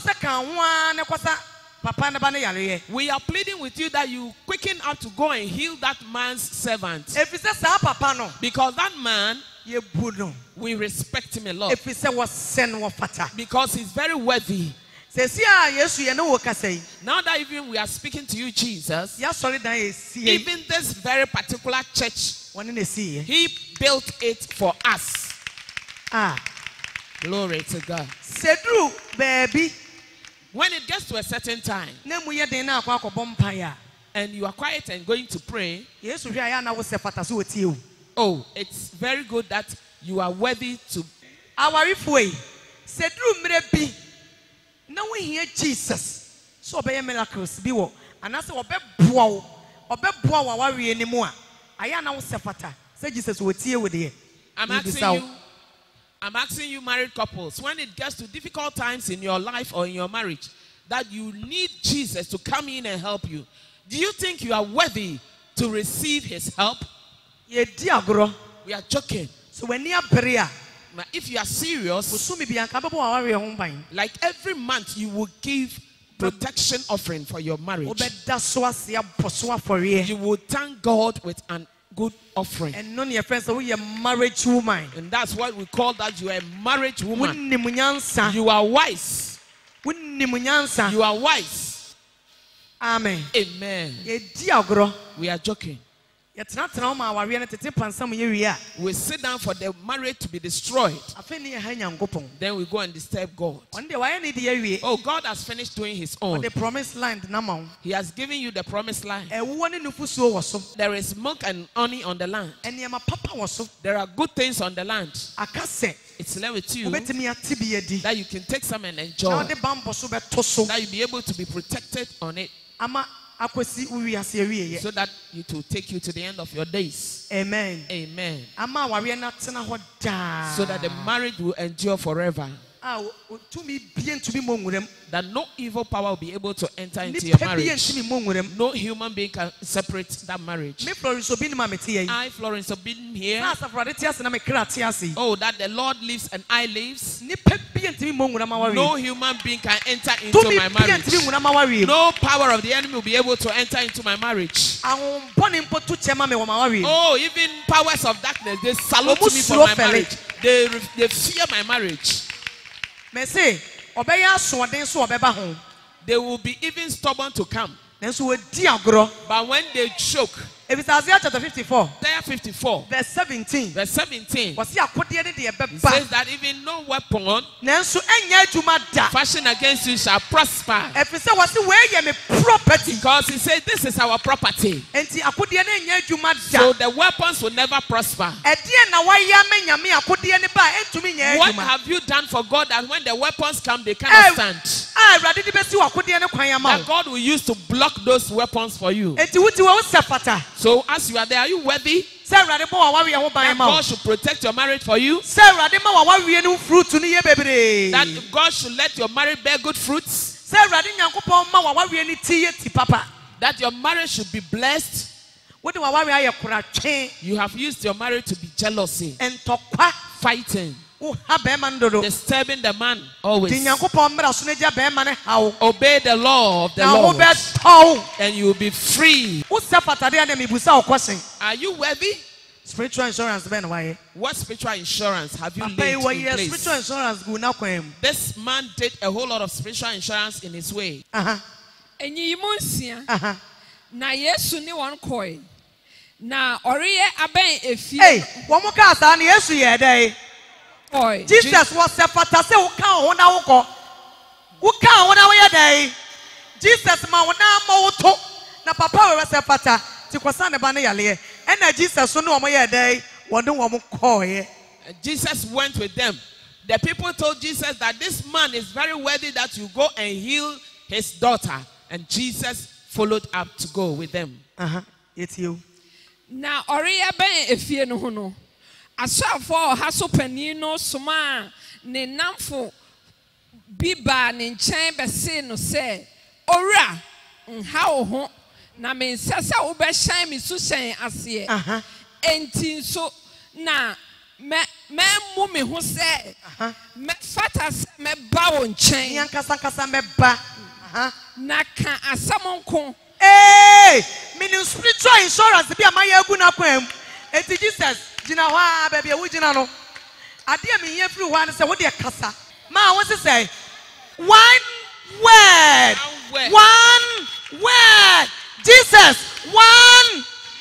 We are pleading with you that you quicken up to go and heal that man's servant. Because that man, we respect him a lot. Because he's very worthy. Now that even we are speaking to you, Jesus, even this very particular church, he built it for us. Ah, glory to God. Baby. When it gets to a certain time, and you are quiet and going to pray, oh, it's very good that you are worthy to. Now we hear Jesus. So obey miracles. Biwo. And I say obe boa. Obe boa wa worry anymore. Aya na wo sefata. Say Jesus will tie with you. I'm asking you. I'm asking you married couples, when it gets to difficult times in your life or in your marriage, that you need Jesus to come in and help you. Do you think you are worthy to receive his help? Yeah, dear bro. We are joking. So when you are prayer, if you are serious, like every month you will give protection offering for your marriage. You will thank God with an good offering. And none of your friends say we are marriage woman. And that's what we call that. You are a marriage woman. You are wise. You are wise. Amen. Amen. We are joking. We sit down for the marriage to be destroyed. Then we go and disturb God. Oh, God has finished doing his own. The promised land. He has given you the promised land. There is milk and honey on the land. There are good things on the land. It's left with you that you can take some and enjoy. That you'll be able to be protected on it. So that it will take you to the end of your days. Amen. Amen. So that the marriage will endure forever. That no evil power will be able to enter into your marriage. No human being can separate that marriage. I, Florence Obinim here. Oh, that the Lord lives and I lives. No human being can enter into my marriage. No power of the enemy will be able to enter into my marriage. Oh, even powers of darkness, they salute me for my marriage. They, they fear my marriage. Me say, obeya soden so obeba ho. They will be even stubborn to come. Nenso we di agro. But when they choke, if it's Isaiah chapter fifty-four, Isaiah fifty-four, verse seventeen, verse seventeen, it says that even no weapon fashioned against you shall prosper. Because he said, this is our property. So the weapons will never prosper. What have you done for God that when the weapons come, they cannot stand? That God will use to block those weapons for you. So as you are there, are you worthy that God should protect your marriage for you? That God should let your marriage bear good fruits? That your marriage should be blessed? You have used your marriage to be jealousy, fighting, disturbing the man always. Obey the law of the Lord and you will be free. Are you worthy? Spiritual insurance, Ben. Why? What spiritual insurance have you laid in place? Spiritual insurance go now. This man did a whole lot of spiritual insurance in his way. Uh-huh. Uh-huh. Na Yesu ni one coin. Na oriye aben efi. Hey, one more cast on Yesu ye day. Jesus was sepata se wo kan ho na wo ko. Wo kan ho na wo ye day. Jesus ma wo na ma wo to. Na papa we sepata ti kwasa ne ba ne yale. And Jesus so no mo ye day. Wo do wo mo ko ye. Jesus went with them. The people told Jesus that this man is very worthy that you go and heal his daughter. And Jesus followed up to go with them. Uh-huh. It's you. Na oriya ben efie no ho no. Asafo haso panino soma ne namfo biba ne nchen bese no se ora nha wo ho na me nsasa wo be hyan mi su hyan ase. Aha. Enti so na me me mu me ho se me fata se me ba wo nchen yankasa kasa me ba. Aha. Na ka asamonko. Hey, meaning spiritual insurance be amaye agu na kwam. Eti Jesus jina hwa baby e wujina no. Ade me ye free hwa ne se wo de kasa. Ma wo se say one word. One word. One word. Jesus one.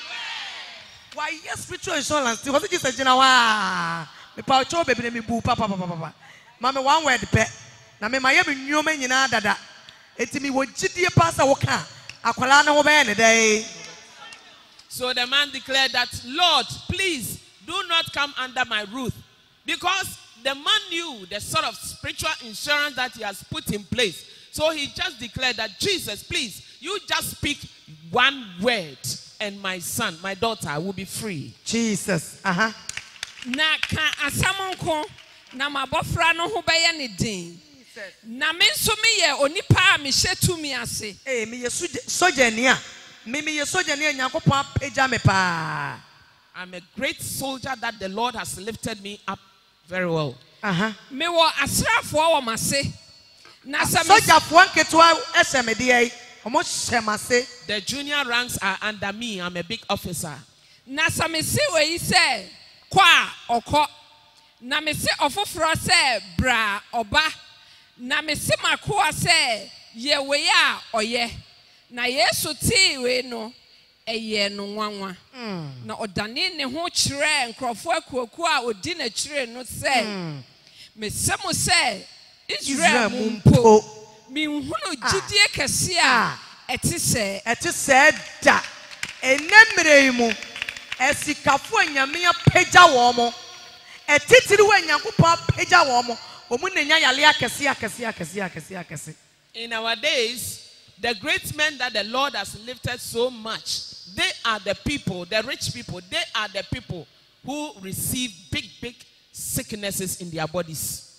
Why yes spiritual insurance? What Jesus jina hwa. Me pa cho baby me bu papa papa papa. Ma me one word pe. Na me maye me nyoma nyina dada. Eti mi wo gidie pasa wo ka. Akwala na wo be ne dey. So the man declared that, Lord, please do not come under my roof. Because the man knew the sort of spiritual insurance that he has put in place. So he just declared that, Jesus, please, you just speak one word and my son, my daughter will be free. Jesus. Uh-huh. Na ka asamonko na mabofra no ho be ye ne din. Na me nso me ye onipa a me hyetu mi ase. Eh me ye soja nia. Me me ye soja nia Nyankopon apagya me pa. I'm a great soldier that the Lord has lifted me up very well. Uh-huh. Me wo asrafo wo mase. Na sa me soja fo anketo ehye me de ai. Omo hye mase. The junior ranks are under me. I'm a big officer. Na sa me se we say kwa okọ. Na me se ofoforo se bra oba. Na me se makoa se ye we a oye. Na Yesu ti we no eye no nwanwa. Na odane ne ho kire nkrofo akuaku a odi na kire no se me se mo se Israel mumpo mi hunu gidie kese a eti se eti se da enemre mu esikafo anyame apagya wo mo etitiri wo Nyankopon apagya wo mo. In our days, the great men that the Lord has lifted so much, they are the people, the rich people, they are the people who receive big, big sicknesses in their bodies.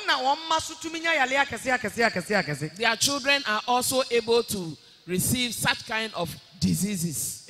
Their children are also able to receive such kind of diseases.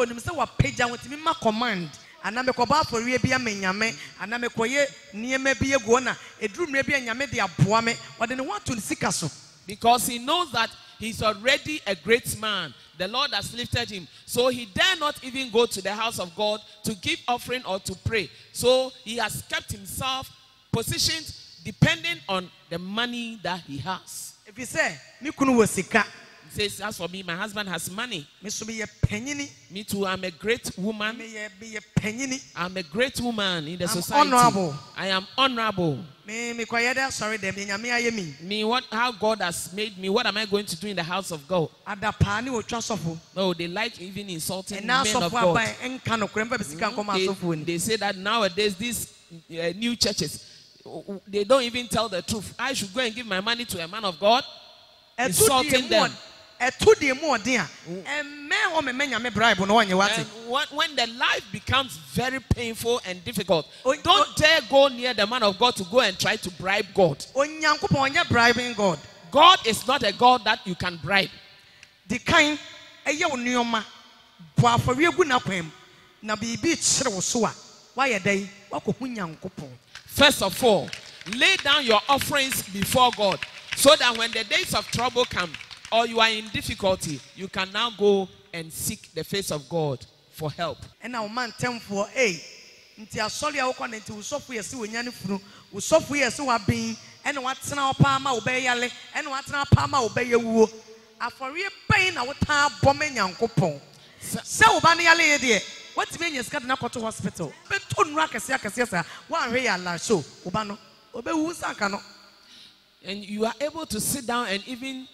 Anamekoba for we bia menyame anamekoye nieme bia go na edurumre bia nyame de aboa me ode ne want to sika so because he knows that he's already a great man. The Lord has lifted him, so he dare not even go to the house of God to give offering or to pray. So he has kept himself positioned depending on the money that he has. If you say, "Mi kunu wasika," he says, as for me, my husband has money. Me so be a penny. Me too, I'm a great woman. Me be a penny. I'm a great woman in the I'm society. Honorable. I am honorable. Me me kwayeda sorry dem nyame ayemi. Me, what, how God has made me, what am I going to do in the house of God? Adapa ni otwa sofo. No, they like even insulting And men now of sofo God. abai enka no kremba bisika nkoma They, sofo ni. they say that nowadays these uh, new churches, they don't even tell the truth. I should go and give my money to a man of God, insulting them. Etu de mu odin a emme ho me menya me bribe no onye wate. And when, when the life becomes very painful and difficult, O- don't o- dare go near the man of God to go and try to bribe God. Onyankopon onye bribing God. God is not a God that you can bribe. Di kan eye onioma bo afori egu na kwam na bibi kire wo so a wa ye dai wa ko hunyankopon. First of all, lay down your offerings before God so that when the days of trouble come or you are in difficulty, you can now go and seek the face of God for help. And now man temfo eh nti asori a wo kwa nti usofo yesi wonyane funu usofo yesi wa bin ene watena opa ma obeyale ene watena pa ma obeyewuo afori ben na wota bome nyankopon se wo ba ne yale ye de watime nya sika na koto hospital beto nura kese akese sa wan hwe ya la so wo ba no obewu sanka no. And you are able to sit down and even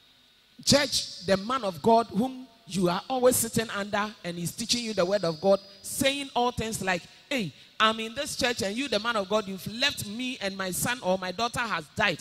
judge the man of God whom you are always sitting under and he's teaching you the word of God, saying all things like, hey, I'm in this church and you, the man of God, you've left me and my son or my daughter has died.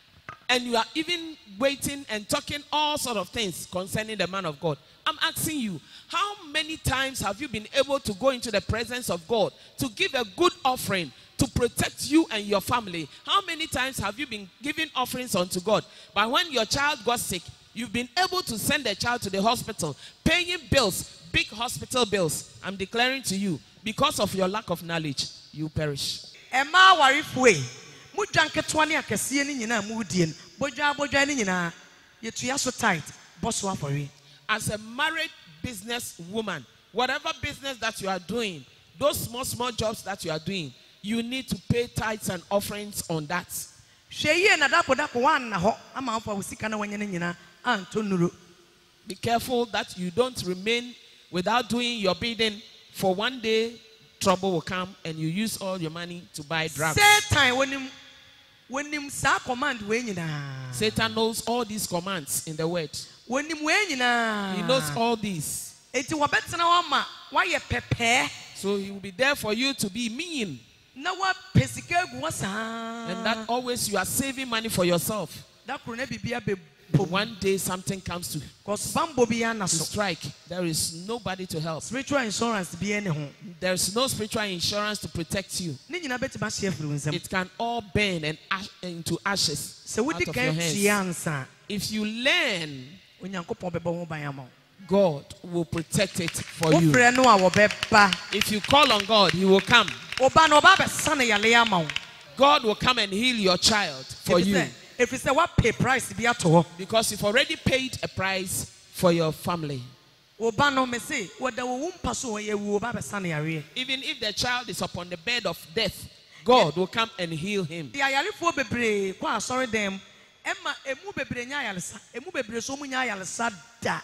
And you are even waiting and talking all sort of things concerning the man of God. I'm asking you, how many times have you been able to go into the presence of God to give a good offering to protect you and your family? How many times have you been giving offerings unto God? But when your child got sick, you've been able to send the child to the hospital, paying bills, big hospital bills. I'm declaring to you, because of your lack of knowledge, you perish. Emma warifwe mu dwanketwa ne akese ni nyina mu die no bodwa bodwa ni nyina yetua so tight boss wa for. As a married business woman, whatever business that you are doing, those small small jobs that you are doing, you need to pay tithes and offerings on that. Sheye na dapo dapo wan na ho ama amfa wosika na wanyane nyina antonuru. Be careful that you don't remain without doing your bidding, for one day trouble will come and you use all your money to buy drugs. Satan wonim wonim sa command we nyina. Satan knows all these commands in the word. Wonim we nyina. He knows all these. Eti wobetena wa ma wa ye pepe. So he will be there for you to be mean. Na wa pesika gu wasa. And that always you are saving money for yourself. That kro na bibia be one day something comes to, cause bambo bia na to so. strike. There is nobody to help. Spiritual insurance be any ho. There is no spiritual insurance to protect you. Ni nyina betima share fru nsem. It can all burn and ash into ashes So out what of the your can hands. answer. If you learn, Onyankopon bebo ho ban ama. God will protect it for Wo you. frɛ no a wo beba. If you call on God, He will come. Oba no ba be sane yale ama wo. God will come and heal your child for you. If you say what pay price be ato ho. Because you've already paid a price for your family. Oba no me say wo da wo wumpa so ye wo ba be sane yare. Even if the child is upon the bed of death, God will come and heal him. Di ayarefo bebre kwa sorry dem. Emma emu bebre nya ayaresa. Emu bebre so mu nya ayaresa da.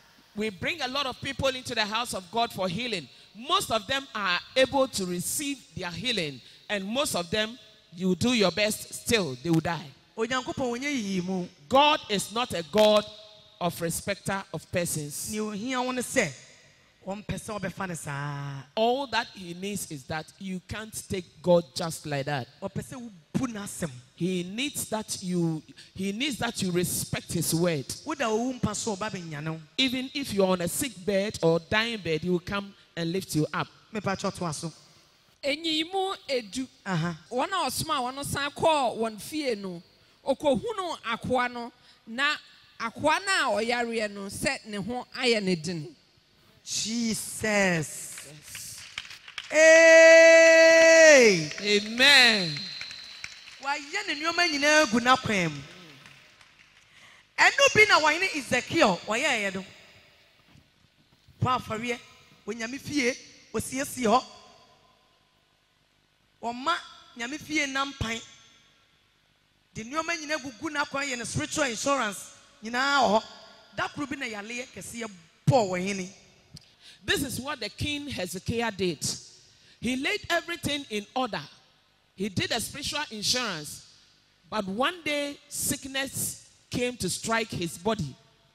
We bring a lot of people into the house of God for healing. Most of them are able to receive their healing, and most of them, you do your best, still they will die. God is not a God of respecter of persons. All that He needs is that you can't take God just like that. He needs that you he needs that you respect His word. Even if you're on a sick bed or dying bed, He will come and lift you up. Enyimu edu. Wana osma wana san ko won fie no. Okohunu akwa no na akwa na oyare no se ne ho aye ne din. Jesus. Yes. Hey. Amen. Why ye ne nyoma nyina gu na kwam. Enu bi na why ne Ezekiel why ye do. Kwa afare onyame fie osiesie ho. Oma nyame fie nampan The new man in a good na spiritual insurance. You know, that could be na yale kesi poor hini. This is what the king Hezekiah did. He laid everything in order. He did a spiritual insurance. But one day, sickness came to strike his body.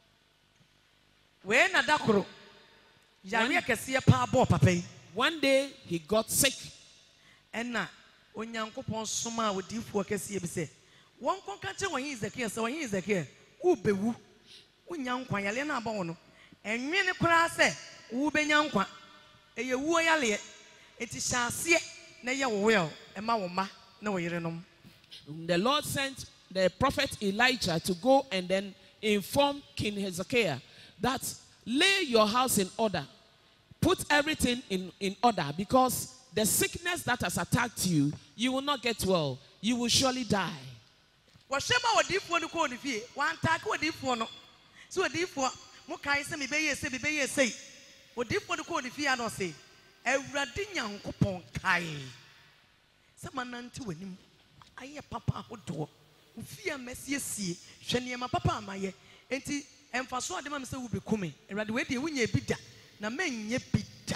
When adakuro, yale kesi pa bo papai. One day, he got sick. And na onyankopon soma wodifu kesi ebise. One konkache when he is the king, so when he is the king, ubewu. Unyankwa yale na aba no. Enwene kura se ubenya eye wuo yale eti hyase na ye wo ema wo ma na wo yerenom. The Lord sent the prophet Elijah to go and then inform King Hezekiah that lay your house in order, put everything in, in order, because the sickness that has attacked you, you will not get well, you will surely die. Washema wadifu no ko ni fie wan take wadifu no so wadifu mo kai se me beye se me beye se wadifu no ko ni fie ano se awurade nyankopon kai se manante wanim aye papa hodo ufia mesiesie hwene ma papa amaye enti emfaso ade ma me se wo bekume awurade we de wunya bida na menye bida.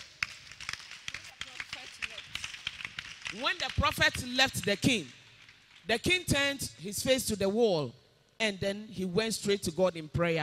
When the prophet left the king, the king turned his face to the wall and then he went straight to God in prayer.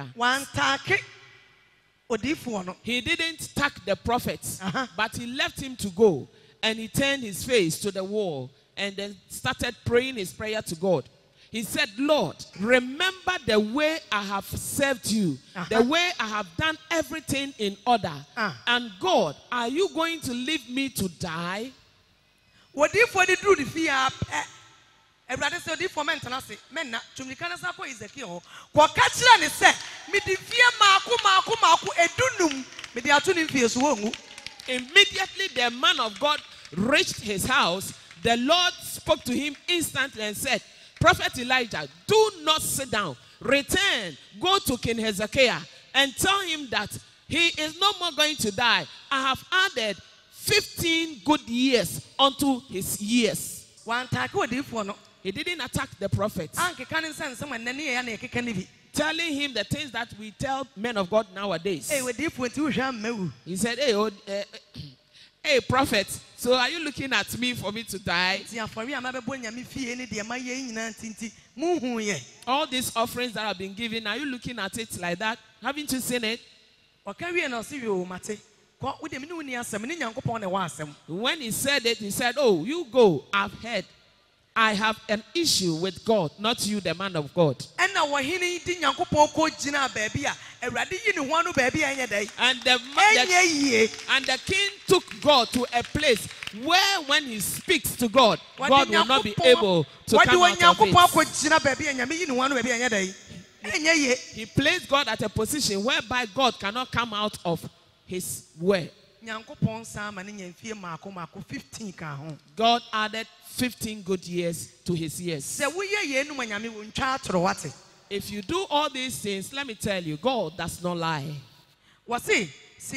He didn't attack the prophet, uh-huh. but he left him to go and he turned his face to the wall and then started praying his prayer to God. He said, Lord, remember the way I have served you, uh-huh. the way I have done everything in order. Uh. And God, are you going to leave me to die? What if what did do the fear? Everybody said, "If for men to say, men na tumikana sako is the kill. Kwa kachila ni se, mi di fear maku maku maku edunum, mi di atuni fear suongu." Immediately the man of God reached his house. The Lord spoke to him instantly and said, "Prophet Elijah, do not sit down. Return, go to King Hezekiah and tell him that he is no more going to die. I have added fifteen good years unto his years." One take what if one. He didn't attack the prophet, telling him the things that we tell men of God nowadays. He said, hey, oh, uh, hey, prophet, so are you looking at me for me to die? All these offerings that have been given, are you looking at it like that? Haven't you seen it? When he said it, he said, oh, you go, I've heard. I have an issue with God, not you, the man of God. And the, the, and the king took God to a place where when he speaks to God, God will not be able to come out of it. He placed God at a position whereby God cannot come out of his word. God added fifteen good years to his years. If you do all these things, let me tell you, God does not lie. The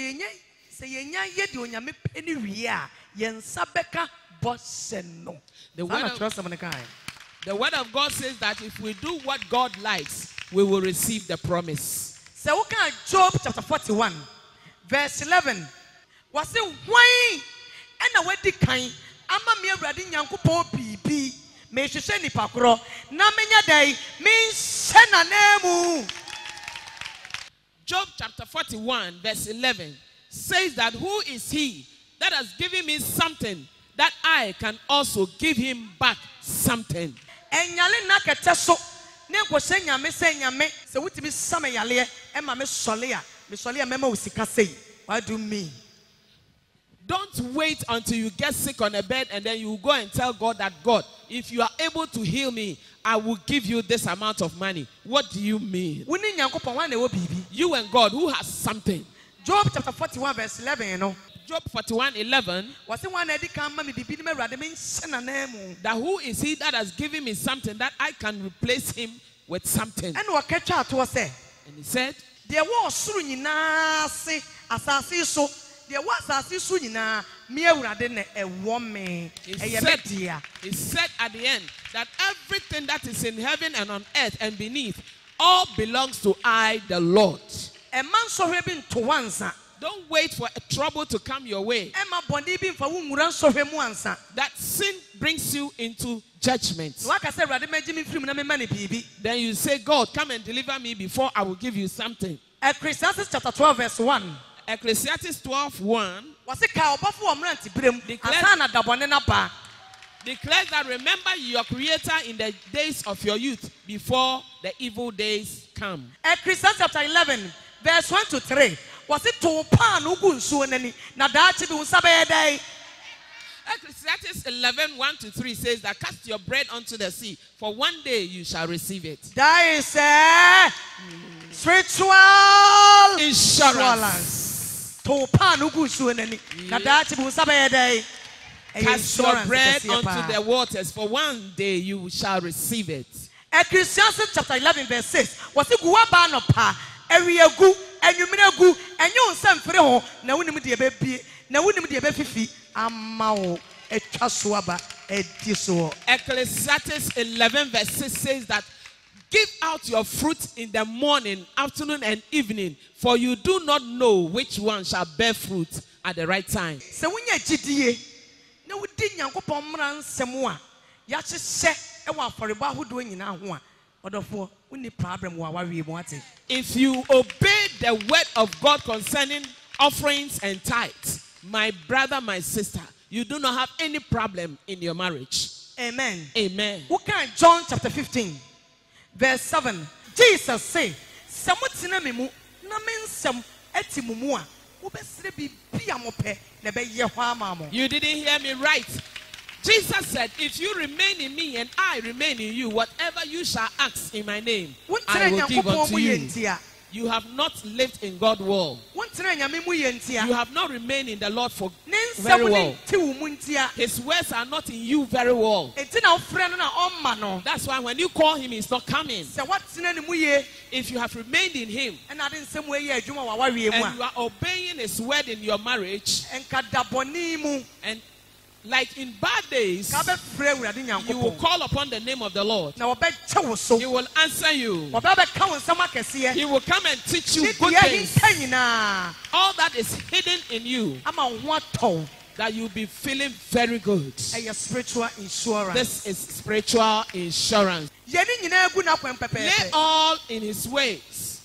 word of, the word of God says that if we do what God likes, we will receive the promise. So Job chapter forty-one, verse eleven. Was it why and a wedding kind? Ama mi awurade nyankopon bibi me hwehwe nipa koro na menya dai me hye nanemu. Job chapter forty-one verse eleven says that who is he that has given me something that I can also give him back something. Enyale na kete so ne nkose nyame se nyame se wutimi same yale e ma me sole a me sole a mema usika sei. What do you mean? Don't wait until you get sick on a bed and then you go and tell God that, God, if you are able to heal me, I will give you this amount of money. What do you mean? You and God, who has something? Job chapter forty-one verse eleven, you know. Job forty-one eleven. That who is he that has given me something that I can replace him with something? And he said, there was there was asasi so nyina me awurade ne ɛwɔ me He ɛyɛ said, me dea. he said at the end that everything that is in heaven and on earth and beneath all belongs to I, the Lord. ɛma nsɔhwɛ bi nto wansa. Don't wait for a trouble to come your way. ɛma bɔnne bi nfa wo nwura nsɔhwɛ mu ansa. That sin brings you into judgment. waka sɛ awurade mɛgye me firim na mema ne biribi. Then you say, God, come and deliver me before I will give you something. Ecclesiastes chapter twelve verse one. Ecclesiastes twelve one wɔse ka ɔbɔfo wɔ mmerante berem Declare- ansa na dabɔne no ba. declares that remember your creator in the days of your youth before the evil days come. Ecclesiastes chapter eleven verse one to three. wɔse to paano gu nsuo n'ani na daakye bi wo nsa bɛyɛ dɛn. Ecclesiastes eleven one to three says that cast your bread onto the sea, for one day you shall receive it. That is a spiritual Insurance. To paano gu nsuo n'ani na daakye bi wo nsa bɛyɛ dɛn. Ɛyɛ Cast your insurance bread kɛseɛ onto paa. the waters, for one day you shall receive it. Ecclesiastes chapter eleven verse six. wɔse gu w'abaa no pa ɛwi egu enwumire gu enye wo nsa mfiri ho na wonim de ebebie na wonim de ebefifi ama wo etwa so aba edi so. Ecclesiastes eleven verse six says that give out your fruit in the morning, afternoon, and evening, for you do not know which one shall bear fruit at the right time. Se wonya gidie na wodi Nyankopɔn mmara nsɛm a yɛahyehyɛ ɛwɔ afɔrebɔ ahodoɔ nyinaa ho a ɔdɔfoɔ wonni problem wɔ awawie mu ate. If you obey the word of God concerning offerings and tithes, my brother, my sister, you do not have any problem in your marriage. Amen. Amen. Who can John chapter fifteen verse seven. Jesus say, "Sɛ motena me mu na me nsɛm ɛte mo mu a, wobɛsrɛ biribi a mopɛ na ɛbɛyɛ hɔ ama mo." You didn't hear me right. Jesus said, if you remain in me and I remain in you, whatever you shall ask in my name, I will give unto you. You have not lived in God's world. You have not remained in the Lord for very well. His words are not in you very well. That's why when you call him, he's not coming. If you have remained in him and you are obeying his word in your marriage, and like in bad days, you will call upon the name of the Lord. He will answer you. He will come and teach you good things. All that is hidden in you, that you'll be feeling very good. This is spiritual insurance. Lay all in his ways.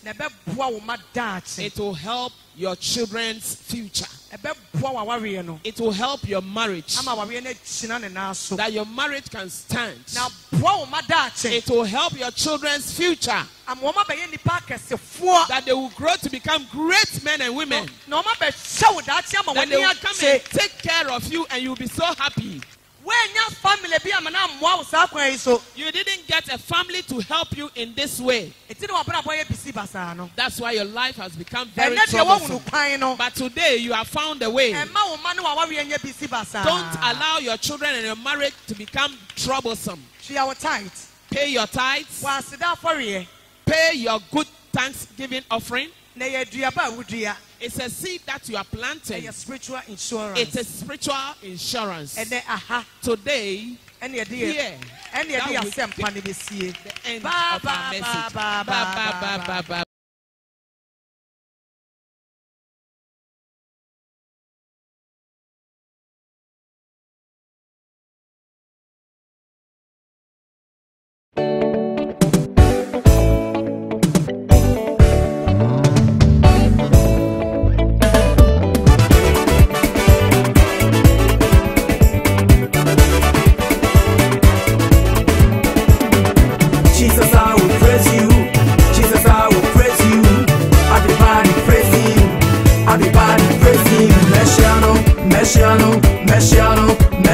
It will help your children's future. It will help your marriage, that your marriage can stand. It will help your children's future, that they will grow to become great men and women, that they will come and take care of you and you'll be so happy. You didn't get a family to help you in this way. That's why your life has become very troublesome. But today you have found a way. Don't allow your children and your marriage to become troublesome. Pay your tithes. Pay your good Thanksgiving offering. It's a seed that you are planting. It's spiritual insurance. It's a spiritual insurance. And then, aha. Today, and the here, and the that will idea the end of our message. Ba, ba, ba, ba, ba. Messiano, Messiano,